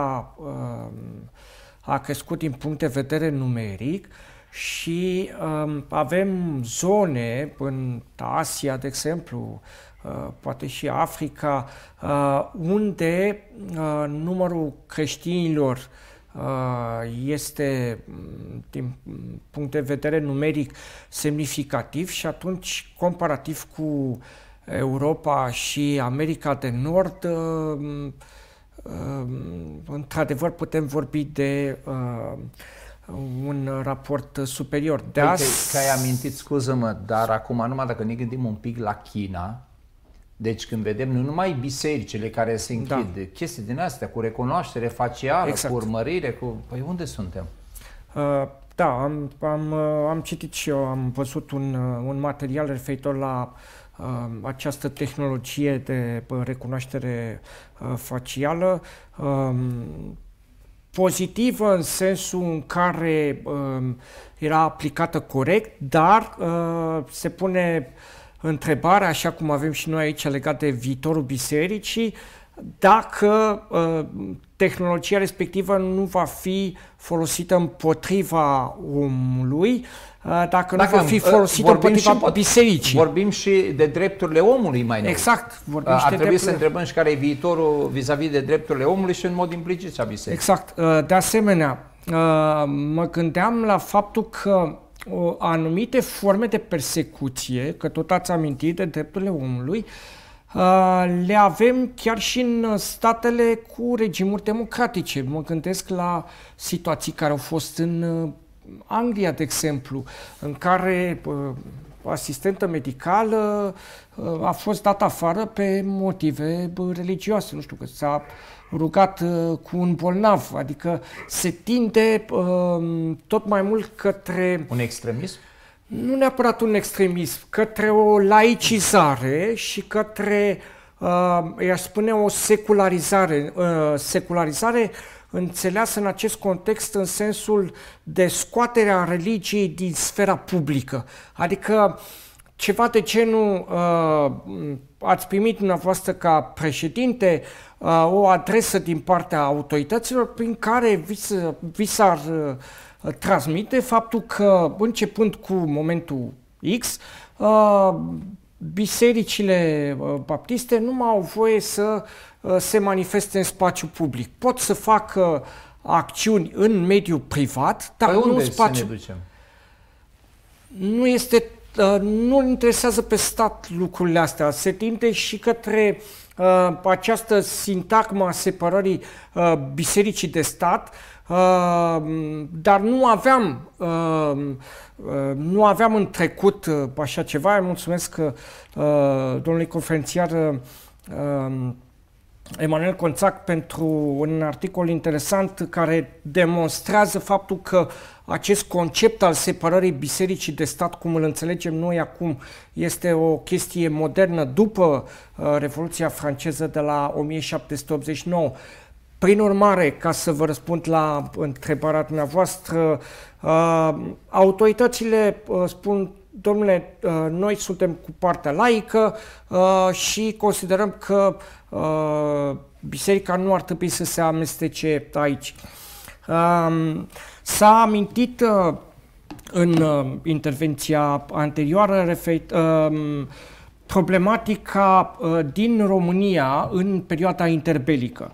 a crescut din punct de vedere numeric și avem zone în Asia, de exemplu, poate și Africa, unde numărul creștinilor este, din punct de vedere numeric, semnificativ și atunci, comparativ cu Europa și America de Nord, într-adevăr putem vorbi de un raport superior. Că ai amintit, scuză-mă, dar acum numai dacă ne gândim un pic la China, deci când vedem nu numai bisericile care se închid, chestii din astea cu recunoaștere facială, cu urmărire, păi unde suntem? Da, am citit și eu, am văzut un material referitor la această tehnologie de recunoaștere facială, pozitivă în sensul în care era aplicată corect, dar se pune întrebarea, așa cum avem și noi aici legat de viitorul bisericii, dacă tehnologia respectivă nu va fi folosită împotriva omului, dacă nu va fi folosită împotriva bisericii. Vorbim și de drepturile omului mai nou. Exact. Ar trebui să întrebăm și care e viitorul vis-a-vis de drepturile omului și în mod implicit a bisericii. Exact. De asemenea, mă gândeam la faptul că anumite forme de persecuție, că tot ați amintit de drepturile omului, le avem chiar și în statele cu regimuri democratice. Mă gândesc la situații care au fost în Anglia, de exemplu, în care asistentă medicală a fost dată afară pe motive religioase. Nu știu, că s-a rugat cu un bolnav, adică se tinde tot mai mult către... Un extremism? nu neapărat un extremism, către o laicizare și către, i-aș spune, o secularizare. Secularizare înțeleasă în acest context în sensul de scoaterea religiei din sfera publică. Adică ceva de genul, ați primit dumneavoastră ca președinte o adresă din partea autorităților prin care vi s-ar transmite faptul că, începând cu momentul X, bisericile baptiste nu mai au voie să se manifeste în spațiu public. Pot să facă acțiuni în mediul privat, dar nu în spațiu. Să ne ducem? Nu este, nu interesează pe stat lucrurile astea. Se tinde și către această sintagmă a separării bisericii de stat, dar nu aveam în trecut așa ceva. Îi mulțumesc domnului conferențiar Emanuel Conțac pentru un articol interesant care demonstrează faptul că acest concept al separării bisericii de stat, cum îl înțelegem noi acum, este o chestie modernă după Revoluția franceză de la 1789. Prin urmare, ca să vă răspund la întrebarea dumneavoastră, autoritățile spun: domnule, noi suntem cu partea laică și considerăm că biserica nu ar trebui să se amestece aici. S-a amintit în intervenția anterioară problematica din România în perioada interbelică.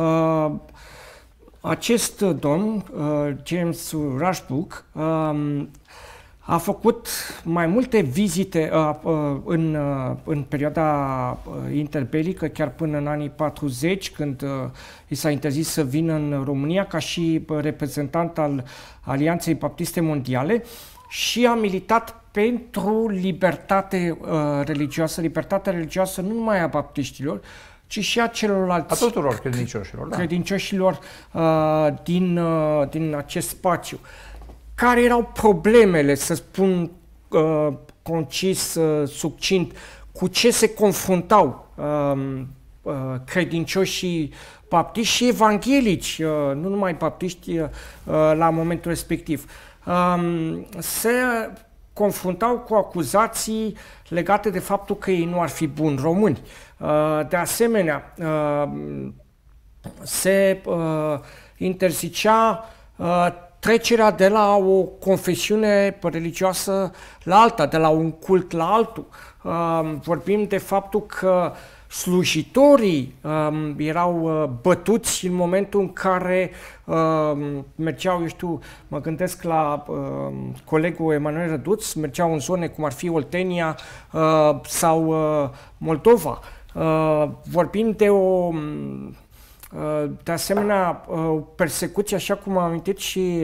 Acest domn, James Rushbrook, a făcut mai multe vizite în perioada interbelică, chiar până în anii 40, când i s-a interzis să vină în România ca și reprezentant al Alianței Baptiste Mondiale și a militat pentru libertatea religioasă nu numai a baptiștilor, ci și a celorlalți, a tuturor credincioșilor, credincioșilor din acest spațiu. Care erau problemele, să spun concis, succint, cu ce se confruntau credincioșii baptiști și evanghelici, nu numai baptiști, la momentul respectiv. Se confruntau cu acuzații legate de faptul că ei nu ar fi buni români. De asemenea, se interzicea trecerea de la o confesiune religioasă la alta, de la un cult la altul. Vorbim de faptul că slujitorii erau bătuți în momentul în care mergeau, eu știu, mă gândesc la colegul Emanuel Răduț, mergeau în zone cum ar fi Oltenia sau Moldova. Vorbim de asemenea, persecuție, așa cum am amintit și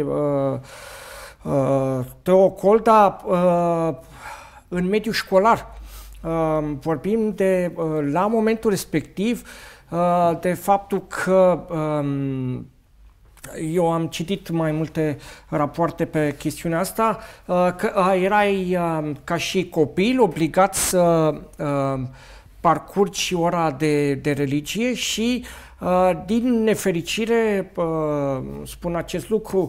Teo Colda, în mediul școlar. Vorbim la momentul respectiv, de faptul că eu am citit mai multe rapoarte pe chestiunea asta, că erai ca și copil obligat să parcurgi ora de religie și din nefericire, spun acest lucru,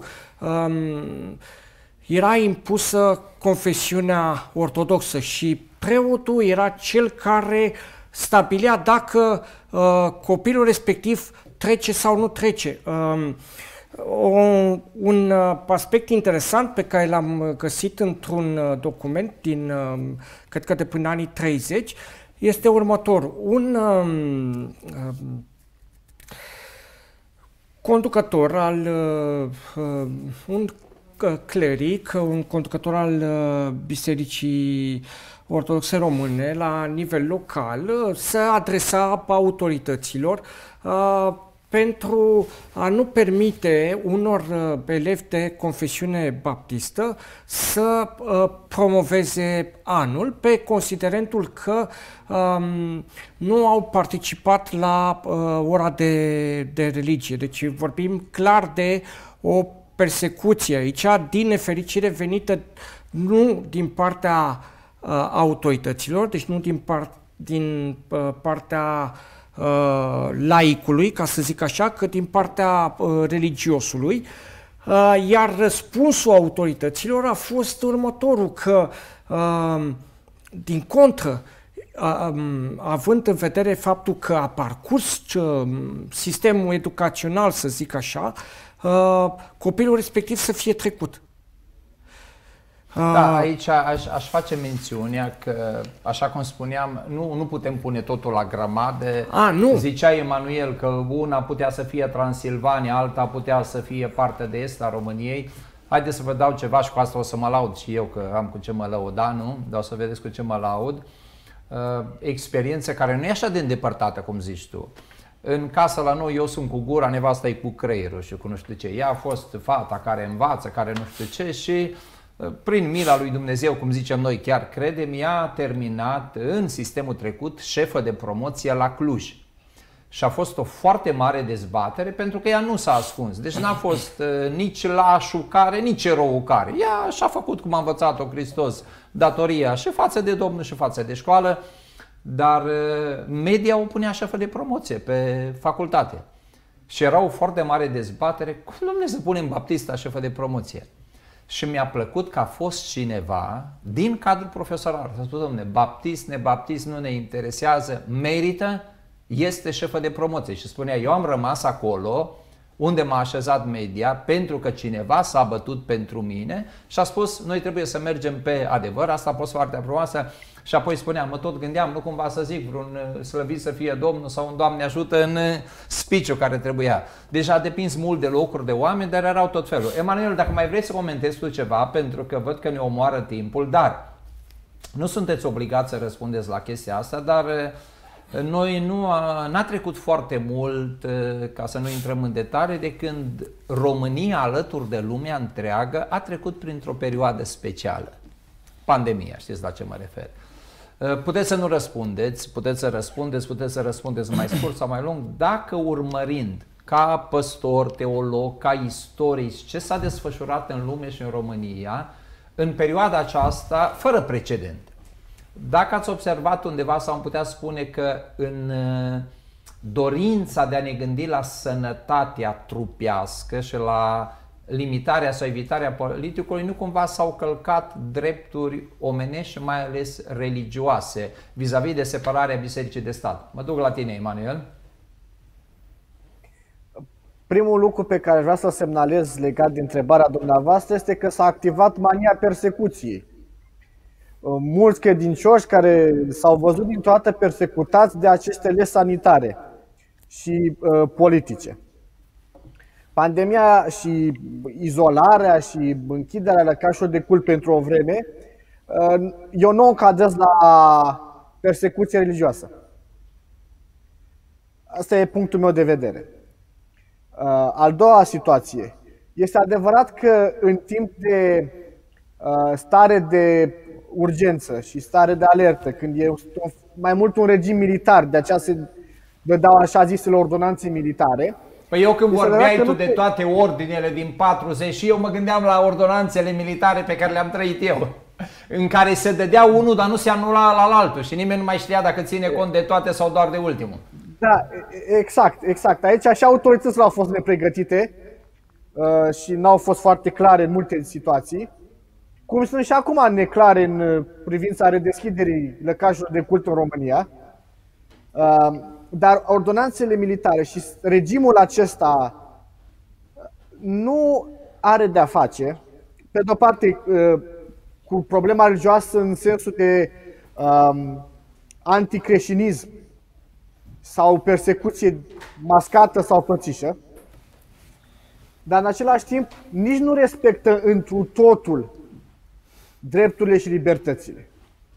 era impusă confesiunea ortodoxă și preotul era cel care stabilea dacă copilul respectiv trece sau nu trece. Un aspect interesant pe care l-am găsit într-un document din, cred că de până anii 30, este următorul. Conducător un cleric, un conducător al Bisericii Ortodoxe Române la nivel local se adresa autorităților pentru a nu permite unor elevi de confesiune baptistă să promoveze anul pe considerentul că nu au participat la ora de religie. Deci vorbim clar de o persecuție aici, din nefericire venită nu din partea autorităților, deci nu din partea laicului, ca să zic așa, cât din partea religiosului. Iar răspunsul autorităților a fost următorul, că din contră, având în vedere faptul că a parcurs sistemul educațional, să zic așa, copilul respectiv să fie trecut. Da, aici aș face mențiunea că, așa cum spuneam, nu putem pune totul la grămadă. Nu. Zicea Emanuel că una putea să fie Transilvania, alta putea să fie partea de est a României. Haideți să vă dau ceva și cu asta o să mă laud și eu, că am cu ce mă lăuda, nu? Dar o să vedeți cu ce mă laud. Experiență care nu e așa de îndepărtată, cum zici tu. În casă la noi, eu sunt cu gura, nevasta e cu creierul și cu nu știu ce. Ea a fost fata care învață, care nu știu ce și prin mila lui Dumnezeu, cum zicem noi, chiar credem, ea a terminat în sistemul trecut șefă de promoție la Cluj. Și a fost o foarte mare dezbatere pentru că ea nu s-a ascuns. Deci n-a fost nici lașul care, nici eroul care. Ea și-a făcut, cum a învățat-o Hristos, datoria și față de Domnul și față de școală, dar media o punea șefă de promoție pe facultate. Și era o foarte mare dezbatere, cum Dom'le să punem Baptista șefă de promoție? Și mi-a plăcut că a fost cineva din cadrul profesoral. S-a spus, dom'le, baptist, nebaptist, nu ne interesează, merită, este șefă de promoție. Și spunea, eu am rămas acolo unde m-a așezat media pentru că cineva s-a bătut pentru mine și a spus, noi trebuie să mergem pe adevăr, asta a fost foarte frumoasă. Și apoi spuneam, mă tot gândeam, nu cumva să zic vreun slăvit să fie Domnul sau un Doamne ajută în speech-ul care trebuia. Deja a depins mult de locuri, de oameni, dar erau tot felul. Emanuel, dacă mai vrei să comentezi tu ceva, pentru că văd că ne omoară timpul, dar nu sunteți obligați să răspundeți la chestia asta, dar noi n-a trecut foarte mult, ca să nu intrăm în detalii, de când România, alături de lumea întreagă, a trecut printr-o perioadă specială. Pandemia, știți la ce mă refer. Puteți să nu răspundeți, puteți să răspundeți mai scurt sau mai lung, dacă urmărind ca păstor, teolog, ca istoric, ce s-a desfășurat în lume și în România în perioada aceasta fără precedent. Dacă ați observat undeva sau am putea spune că în dorința de a ne gândi la sănătatea trupească și la limitarea sau evitarea politicului, nu cumva s-au călcat drepturi omenești și mai ales religioase vis-a-vis de separarea bisericii de stat. Mă duc la tine, Emanuel. Primul lucru pe care vreau să-l semnalez legat de întrebarea dumneavoastră este că s-a activat mania persecuției. Mulți credincioși care s-au văzut dintr-o dată persecutați de aceste legi sanitare și politice. Pandemia și izolarea și închiderea lăcașurilor de cult pentru o vreme, eu nu o încadrez la persecuție religioasă. Asta e punctul meu de vedere. Al doua situație. Este adevărat că în timp de stare de urgență și stare de alertă, când e mai mult un regim militar, de aceea se dădeau așa zisele ordonanțe militare. Păi eu când vorbeai tu de toate ordinele din 40 și eu mă gândeam la ordonanțele militare pe care le-am trăit eu, în care se dădea unul, dar nu se anula la altul și nimeni nu mai știa dacă ține cont de toate sau doar de ultimul. Da, exact. Aici și autoritățile au fost nepregătite și n-au fost foarte clare în multe situații. Cum sunt și acum neclare în privința redeschiderii lăcașurilor de cult în România. Dar ordonanțele militare și regimul acesta nu are de-a face, pe de-o parte, cu problema religioasă în sensul de anticreștinism sau persecuție mascată sau pățișă, dar în același timp nici nu respectă întru totul drepturile și libertățile.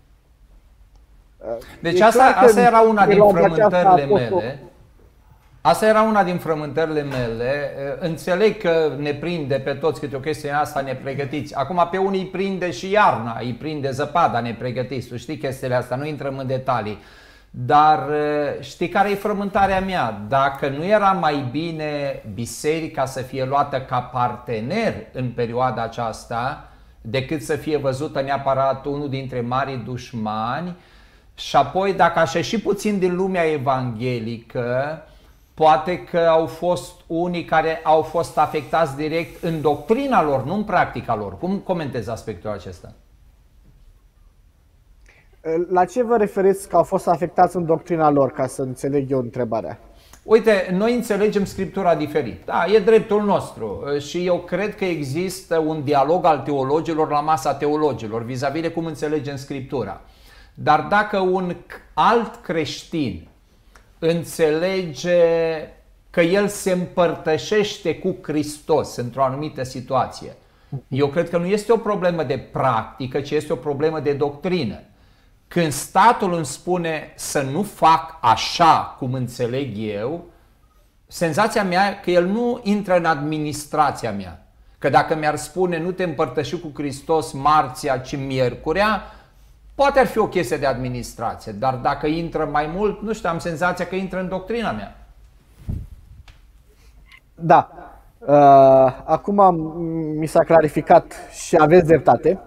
Deci asta era una din frământările mele. Asta era una din frământările mele. Înțeleg că ne prinde pe toți câte o chestie asta nepregătiți. Acum pe unii îi prinde și iarna, îi prinde zăpada nepregătiți. Tu știi chestiile astea, nu intrăm în detalii. Dar știi care e frământarea mea? Dacă nu era mai bine biserica să fie luată ca partener în perioada aceasta decât să fie văzută neapărat unul dintre marii dușmani. Și apoi, dacă aș ieși puțin din lumea evanghelică, poate că au fost unii care au fost afectați direct în doctrina lor, nu în practica lor. Cum comentezi aspectul acesta? La ce vă referiți că au fost afectați în doctrina lor, ca să înțeleg eu întrebarea? Uite, noi înțelegem Scriptura diferit. Da, e dreptul nostru și eu cred că există un dialog al teologilor la masa teologilor vis-a-vis de cum înțelegem Scriptura. Dar dacă un alt creștin înțelege că el se împărtășește cu Hristos într-o anumită situație, eu cred că nu este o problemă de practică, ci este o problemă de doctrină. Când statul îmi spune să nu fac așa cum înțeleg eu, senzația mea că el nu intră în administrația mea. Că dacă mi-ar spune nu te împărtăși cu Hristos marțea, ci miercurea, poate ar fi o chestie de administrație. Dar dacă intră mai mult, nu știu, am senzația că intră în doctrina mea. Da. Acum mi s-a clarificat și aveți dreptate.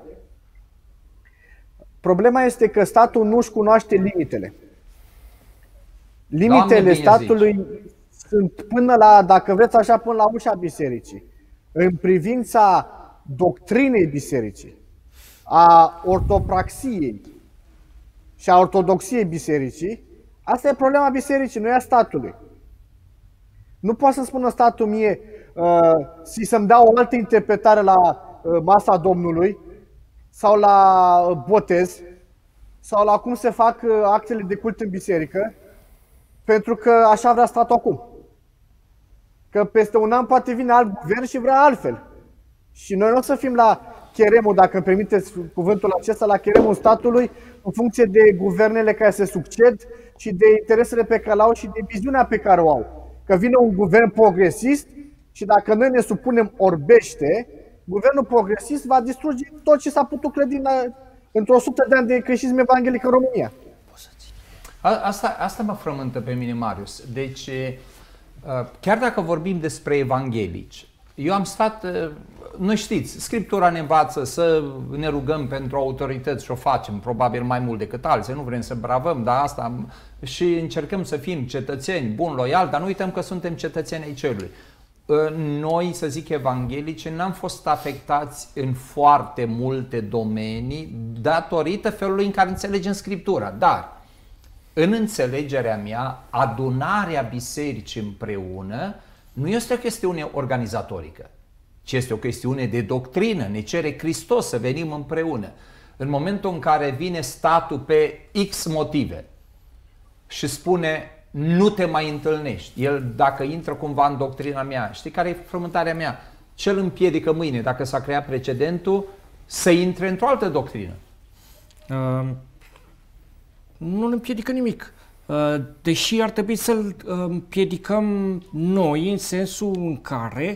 Problema este că statul nu își cunoaște limitele. Limitele statului sunt până la, dacă vreți așa, până la ușa bisericii. În privința doctrinei bisericii, a ortopraxiei și a ortodoxiei bisericii, asta e problema bisericii, nu e a statului. Nu poate să spună statul mie să-mi dea o altă interpretare la masa Domnului, sau la botez, sau la cum se fac actele de cult în biserică, pentru că așa vrea statul acum. Că peste un an poate vine alt guvern și vrea altfel. Și noi nu o să fim la cheremul, dacă îmi permiteți cuvântul acesta, la cheremul statului, în funcție de guvernele care se succed și de interesele pe care le au și de viziunea pe care o au. Că vine un guvern progresist și dacă noi ne supunem orbește, guvernul progresist va distruge tot ce s-a putut clădi într-o 100 de ani de creștinism evanghelic în România. Asta mă frământă pe mine, Marius. Deci, chiar dacă vorbim despre evanghelici, eu am stat, nu știți, Scriptura ne învață să ne rugăm pentru autorități și o facem, probabil mai mult decât alții, nu vrem să bravăm, dar asta și încercăm să fim cetățeni buni, loiali, dar nu uităm că suntem cetățeni ai cerului. Noi, să zic, evanghelici, n-am fost afectați în foarte multe domenii datorită felului în care înțelegem Scriptura. Dar, în înțelegerea mea, adunarea bisericii împreună nu este o chestiune organizatorică, ci este o chestiune de doctrină. Ne cere Hristos să venim împreună. În momentul în care vine statul pe X motive și spune nu te mai întâlnești. El, dacă intră cumva în doctrina mea, știi care e frământarea mea? Ce îl împiedică mâine, dacă s-a creat precedentul, să intre într-o altă doctrină? Nu îl împiedică nimic. Deși ar trebui să-l împiedicăm noi, în sensul în care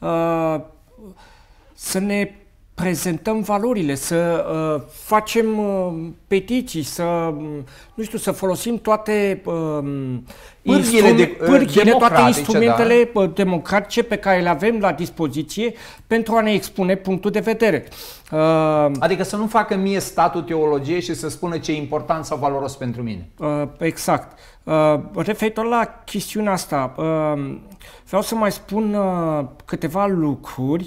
să ne prezentăm valorile, să facem petiții, să folosim toate toate instrumentele democratice pe care le avem la dispoziție pentru a ne expune punctul de vedere. Adică să nu facă mie statul teologie și să spună ce e important sau valoros pentru mine. Exact. Referitor la chestiunea asta, vreau să mai spun câteva lucruri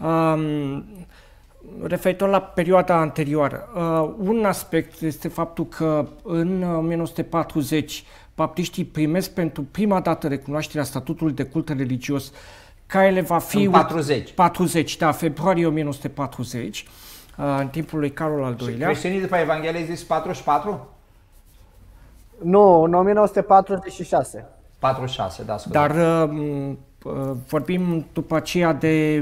referitor la perioada anterioară. Un aspect este faptul că în 1940 baptiștii primesc pentru prima dată recunoașterea statutului de cult religios, care le va fi... În 40. 40, da, februarie 1940, în timpul lui Carol al II-lea. Și creștinii după Evanghelie zis 44? Nu, în 1946. 46, da, scuze. Dar vorbim după aceea de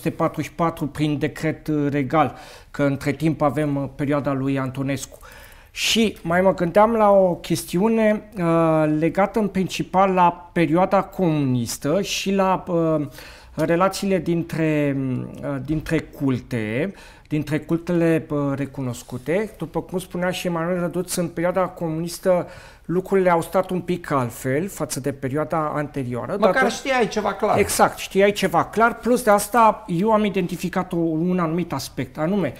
1944 prin decret regal, că între timp avem perioada lui Antonescu. Și mai mă gândeam la o chestiune legată în principal la perioada comunistă și la relațiile dintre culte, dintre cultele recunoscute. După cum spunea și Emanuel Răduț, în perioada comunistă lucrurile au stat un pic altfel față de perioada anterioară. Măcar știai ceva clar. Exact, știai ceva clar. Plus de asta, eu am identificat un anumit aspect, anume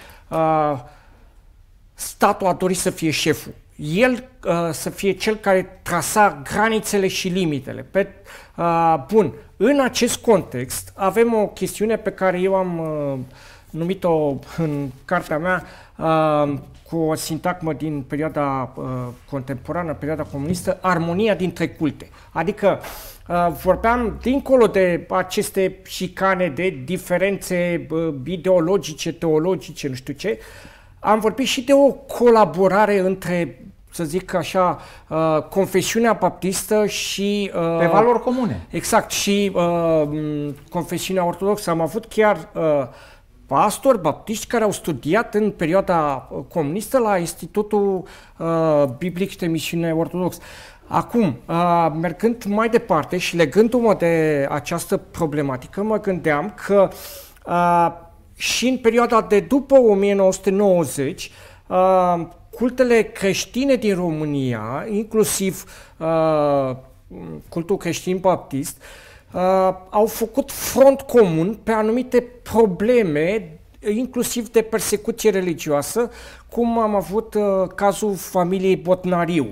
statul a dorit să fie șeful. El să fie cel care trasa granițele și limitele. Bun, în acest context avem o chestiune pe care eu am numit-o în cartea mea cu o sintagmă din perioada contemporană, perioada comunistă, armonia dintre culte. Adică vorbeam dincolo de aceste șicane, de diferențe ideologice, teologice, nu știu ce, am vorbit și de o colaborare între, să zic așa, confesiunea baptistă și... pe valori comune. Exact, și confesiunea ortodoxă. Am avut chiar pastori baptiști care au studiat în perioada comunistă la Institutul Biblic și de Misiune Ortodox. Acum, mergând mai departe și legându-mă de această problematică, mă gândeam că și în perioada de după 1990, cultele creștine din România, inclusiv cultul creștin baptist, au făcut front comun pe anumite probleme, inclusiv de persecuție religioasă, cum am avut cazul familiei Botnariu.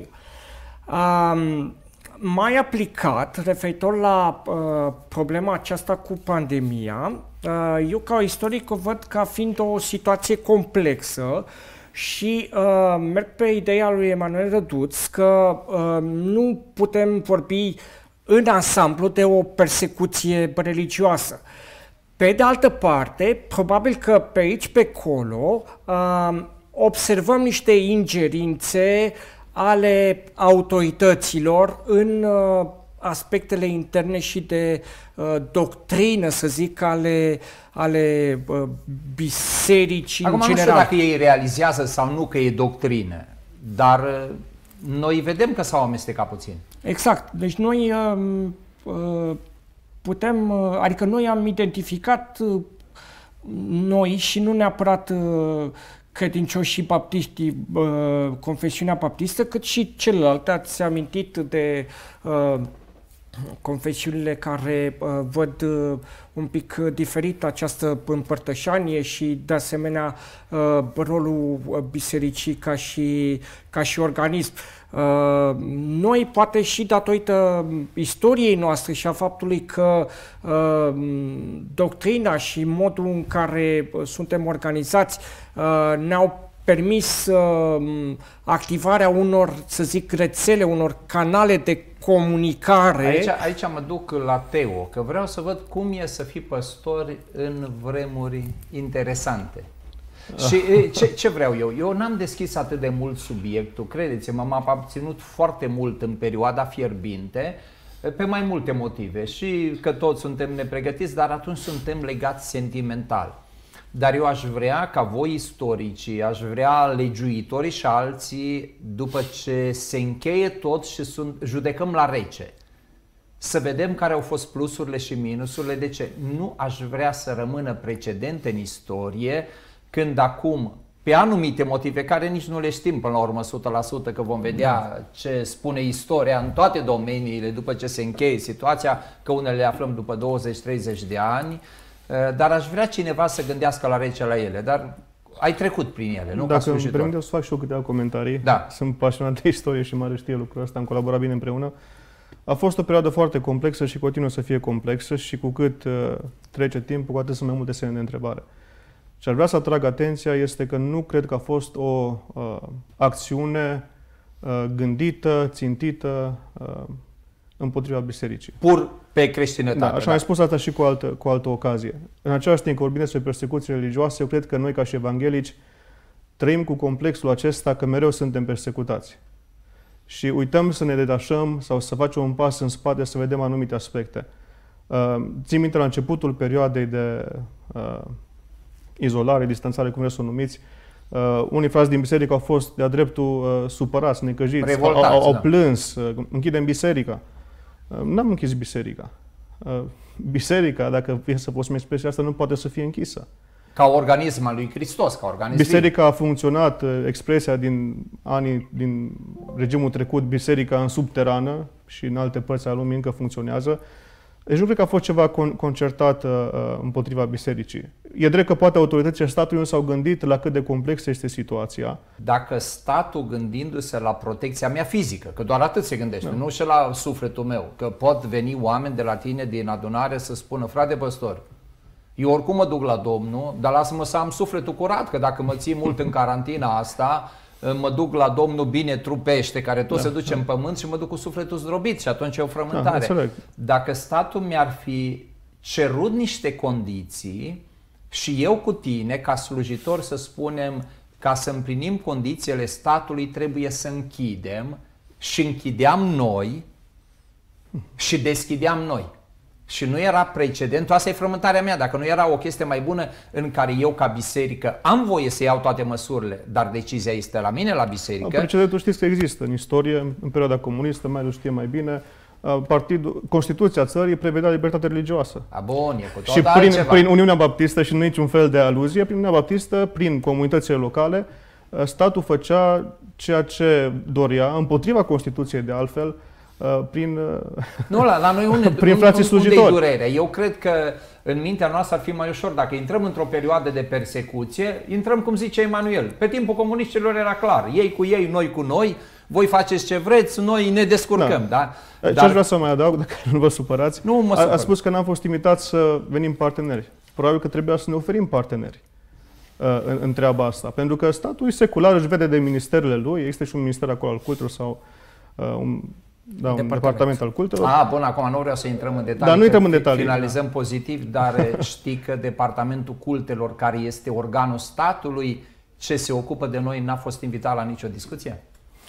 Mai aplicat, referitor la problema aceasta cu pandemia, eu ca istoric o văd ca fiind o situație complexă și merg pe ideea lui Emanuel Răduț că nu putem vorbi în ansamblu de o persecuție religioasă. Pe de altă parte, probabil că pe aici, pe acolo, observăm niște ingerințe ale autorităților în aspectele interne și de doctrină, să zic, ale bisericii în general. Acum nu știu dacă ei realizează sau nu că e doctrină, dar noi vedem că s-au amestecat puțin. Exact. Deci noi putem, adică noi am identificat noi și nu neapărat credincioșii baptiști, confesiunea baptistă, cât și celelalte. Ați amintit de confesiunile care văd un pic diferit această împărtășanie și, de asemenea, rolul bisericii ca și organism. Noi, poate și datorită istoriei noastre și a faptului că doctrina și modul în care suntem organizați ne-au permis activarea unor, să zic, rețele, unor canale de comunicare. Aici mă duc la Teo, că vreau să văd cum e să fii păstor în vremuri interesante. Și ce vreau eu? Eu n-am deschis atât de mult subiectul, credeți-mă, m-am abținut foarte mult în perioada fierbinte, pe mai multe motive. Și că toți suntem nepregătiți, dar atunci suntem legați sentimental. Dar eu aș vrea ca voi, istoricii, aș vrea legiuitorii și alții, după ce se încheie tot și judecăm la rece, să vedem care au fost plusurile și minusurile. De ce? Nu aș vrea să rămână precedente în istorie, când acum, pe anumite motive, care nici nu le știm până la urmă 100%, că vom vedea ce spune istoria în toate domeniile după ce se încheie situația, că unele le aflăm după 20-30 de ani, dar aș vrea cineva să gândească la rece la ele, dar ai trecut prin ele, nu? Dacă îmi permite, o să fac și eu câteva comentarii. Da. Sunt pasionat de istorie și mare știe lucrul ăsta, am colaborat bine împreună. A fost o perioadă foarte complexă și continuă să fie complexă și cu cât trece timpul, cu atât sunt mai multe semne de întrebare. Ce ar vrea să atrag atenția este că nu cred că a fost o acțiune gândită, țintită împotriva bisericii. Pur pe creștinătate. Da, așa am mai spus asta și cu altă ocazie. În același timp, vorbim despre persecuții religioase, eu cred că noi, ca și evanghelici, trăim cu complexul acesta că mereu suntem persecutați. Și uităm să ne detașăm sau să facem un pas în spate să vedem anumite aspecte. Țin minte la începutul perioadei de izolare, distanțare, cum vreți să o numiți, Unii frați din biserică au fost de-a dreptul supărați, necăjiți, au plâns, închidem biserica. N-am închis biserica. Biserica, dacă e să poți expresia asta, nu poate să fie închisă. Ca organism al lui Hristos, ca organism. Biserica a funcționat, expresia din anii, din regimul trecut, biserica în subterană și în alte părți ale lumii încă funcționează. Deci nu cred că a fost ceva concertat împotriva bisericii. E drept că poate autoritățile statului nu s-au gândit la cât de complexă este situația. Dacă statul, gândindu-se la protecția mea fizică, că doar atât se gândește, nu și la sufletul meu, că pot veni oameni de la tine din adunare să spună: frate păstor, eu oricum mă duc la Domnul, dar lasă-mă să am sufletul curat, că dacă mă ții mult în carantina asta, mă duc la Domnul bine trupește, care tot se duce în pământ, și mă duc cu sufletul zdrobit și atunci e o frământare. Dacă statul mi-ar fi cerut niște condiții și eu cu tine, ca slujitor, să spunem, ca să împlinim condițiile statului trebuie să închidem, și închideam noi și deschideam noi. Și nu era precedentul, asta e frământarea mea, dacă nu era o chestie mai bună în care eu ca biserică am voie să iau toate măsurile, dar decizia este la mine, la biserică. Precedentul știți că există în istorie, în perioada comunistă, mai nu știe mai bine, Constituția țării prevedea libertate religioasă. Bun, e cu tot și altceva. Prin Uniunea Baptistă, și nu niciun fel de aluzie, prin Uniunea Baptistă, prin comunitățile locale, statul făcea ceea ce dorea, împotriva Constituției de altfel, Nu, la noi prin frații slujitori. Durerea. Eu cred că în mintea noastră ar fi mai ușor. Dacă intrăm într-o perioadă de persecuție, intrăm, cum zice Emanuel. Pe timpul comuniștilor era clar. Ei cu ei, noi cu noi, voi faceți ce vreți, noi ne descurcăm. Da. Da? Ce aș vrea să mai adaug, dacă nu vă supărați, a spus că n-am fost invitați să venim parteneri. Probabil că trebuia să ne oferim parteneri în treaba asta. Pentru că statul e secular, își vede de ministerele lui, există și un minister acolo al culturilor sau un departament al cultelor. Bun, acum nu vreau să intrăm în detalii. Dar nu intrăm în detalii. Finalizăm pozitiv, dar știi că departamentul cultelor, care este organul statului, ce se ocupă de noi, n-a fost invitat la nicio discuție?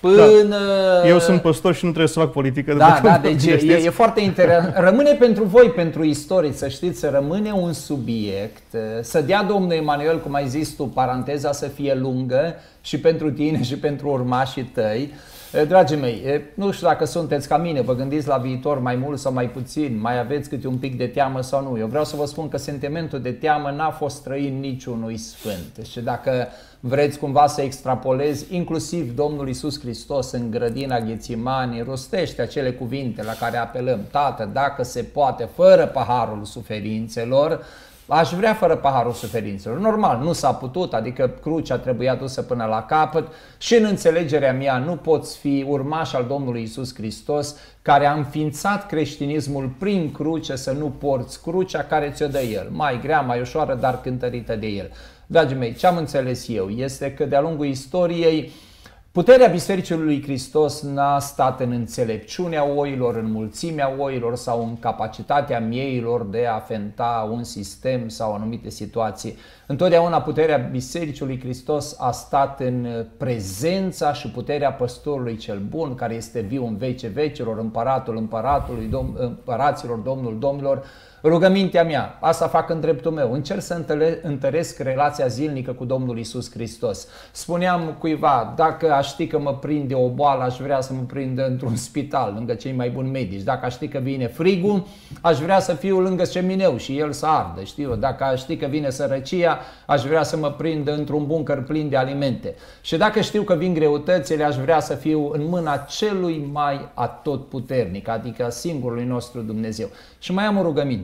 Eu sunt păstor și nu trebuie să fac politică. Deci e foarte interesant. Rămâne pentru voi, pentru istorie, să știți, să rămâne un subiect, să dea Domnul Emanuel, cum ai zis tu, paranteza să fie lungă și pentru tine și pentru urmașii tăi. Dragii mei, nu știu dacă sunteți ca mine, vă gândiți la viitor mai mult sau mai puțin, mai aveți câte un pic de teamă sau nu. Eu vreau să vă spun că sentimentul de teamă n-a fost străin niciunui sfânt. Și dacă vreți cumva să extrapolezi, inclusiv Domnul Iisus Hristos în grădina Ghețimani rostește acele cuvinte la care apelăm: Tată, dacă se poate, fără paharul suferințelor. Aș vrea fără paharul suferințelor. Normal, nu s-a putut, adică crucea trebuia dusă până la capăt și în înțelegerea mea nu poți fi urmaș al Domnului Iisus Hristos, care a înființat creștinismul prin cruce, să nu porți crucea care ți-o dă El. Mai grea, mai ușoară, dar cântărită de El. Dragii mei, ce am înțeles eu este că de-a lungul istoriei puterea Bisericii lui Hristos n-a stat în înțelepciunea oilor, în mulțimea oilor sau în capacitatea mieilor de a fenta un sistem sau anumite situații. Întotdeauna puterea Bisericii lui Hristos a stat în prezența și puterea păstorului cel bun, care este viu în vece vecilor, împăratul împăraților, Domnul domnilor. Rugămintea mea, asta fac în dreptul meu, încerc să întăresc relația zilnică cu Domnul Iisus Hristos. Spuneam cuiva, dacă aș ști că mă prinde o boală, aș vrea să mă prindă într-un spital, lângă cei mai buni medici. Dacă aș ști că vine frigul, aș vrea să fiu lângă cemineu și el să ardă, știu. Dacă aș ști că vine sărăcia, aș vrea să mă prindă într-un buncăr plin de alimente. Și dacă știu că vin greutățile, aș vrea să fiu în mâna celui mai atotputernic, adică singurului nostru Dumnezeu. Și mai am o rugăminte.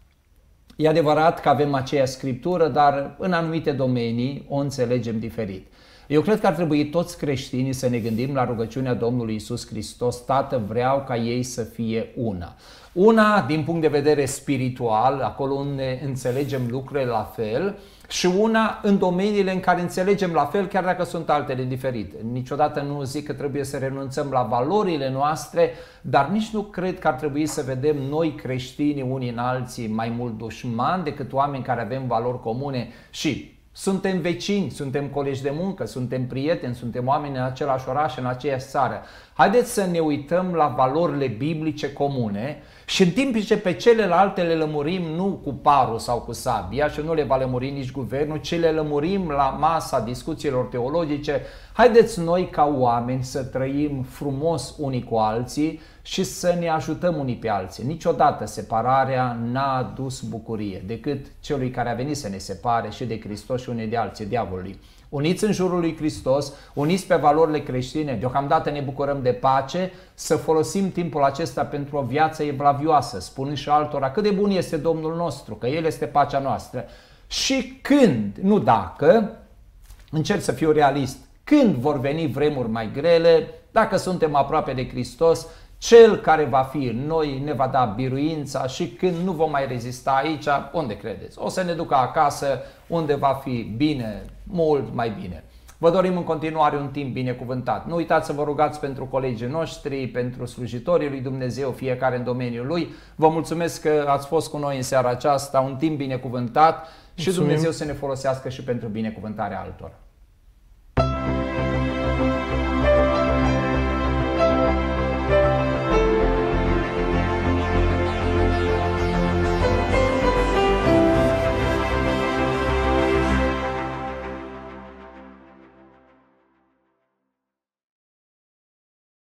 E adevărat că avem aceeași scriptură, dar în anumite domenii o înțelegem diferit. Eu cred că ar trebui toți creștinii să ne gândim la rugăciunea Domnului Iisus Hristos: Tată, vreau ca ei să fie una. Una din punct de vedere spiritual, acolo unde înțelegem lucrurile la fel, și una în domeniile în care înțelegem la fel, chiar dacă sunt altele diferite. Niciodată nu zic că trebuie să renunțăm la valorile noastre, dar nici nu cred că ar trebui să vedem noi creștini unii în alții mai mult dușmani decât oameni care avem valori comune. Și Suntem vecini, suntem colegi de muncă, suntem prieteni, suntem oameni în același oraș, în aceeași țară. Haideți să ne uităm la valorile biblice comune și în timp ce pe celelalte le lămurim nu cu parul sau cu sabia și nu le va lămuri nici guvernul, ci le lămurim la masa discuțiilor teologice, haideți noi ca oameni să trăim frumos unii cu alții și să ne ajutăm unii pe alții. Niciodată separarea n-a adus bucurie decât celui care a venit să ne separe și de Hristos și unii de alții, diavolului. Uniți în jurul lui Hristos, uniți pe valorile creștine, deocamdată ne bucurăm de pace, să folosim timpul acesta pentru o viață evlavioasă, spunând și altora cât de bun este Domnul nostru, că El este pacea noastră. Și când, nu dacă, încerc să fiu realist, când vor veni vremuri mai grele, dacă suntem aproape de Hristos, Cel care va fi în noi ne va da biruința și când nu vom mai rezista aici, unde credeți? O să ne ducă acasă unde va fi bine, mult mai bine. Vă dorim în continuare un timp binecuvântat. Nu uitați să vă rugați pentru colegii noștri, pentru slujitorii lui Dumnezeu, fiecare în domeniul lui. Vă mulțumesc că ați fost cu noi în seara aceasta, un timp binecuvântat și Dumnezeu să ne folosească și pentru binecuvântarea altora.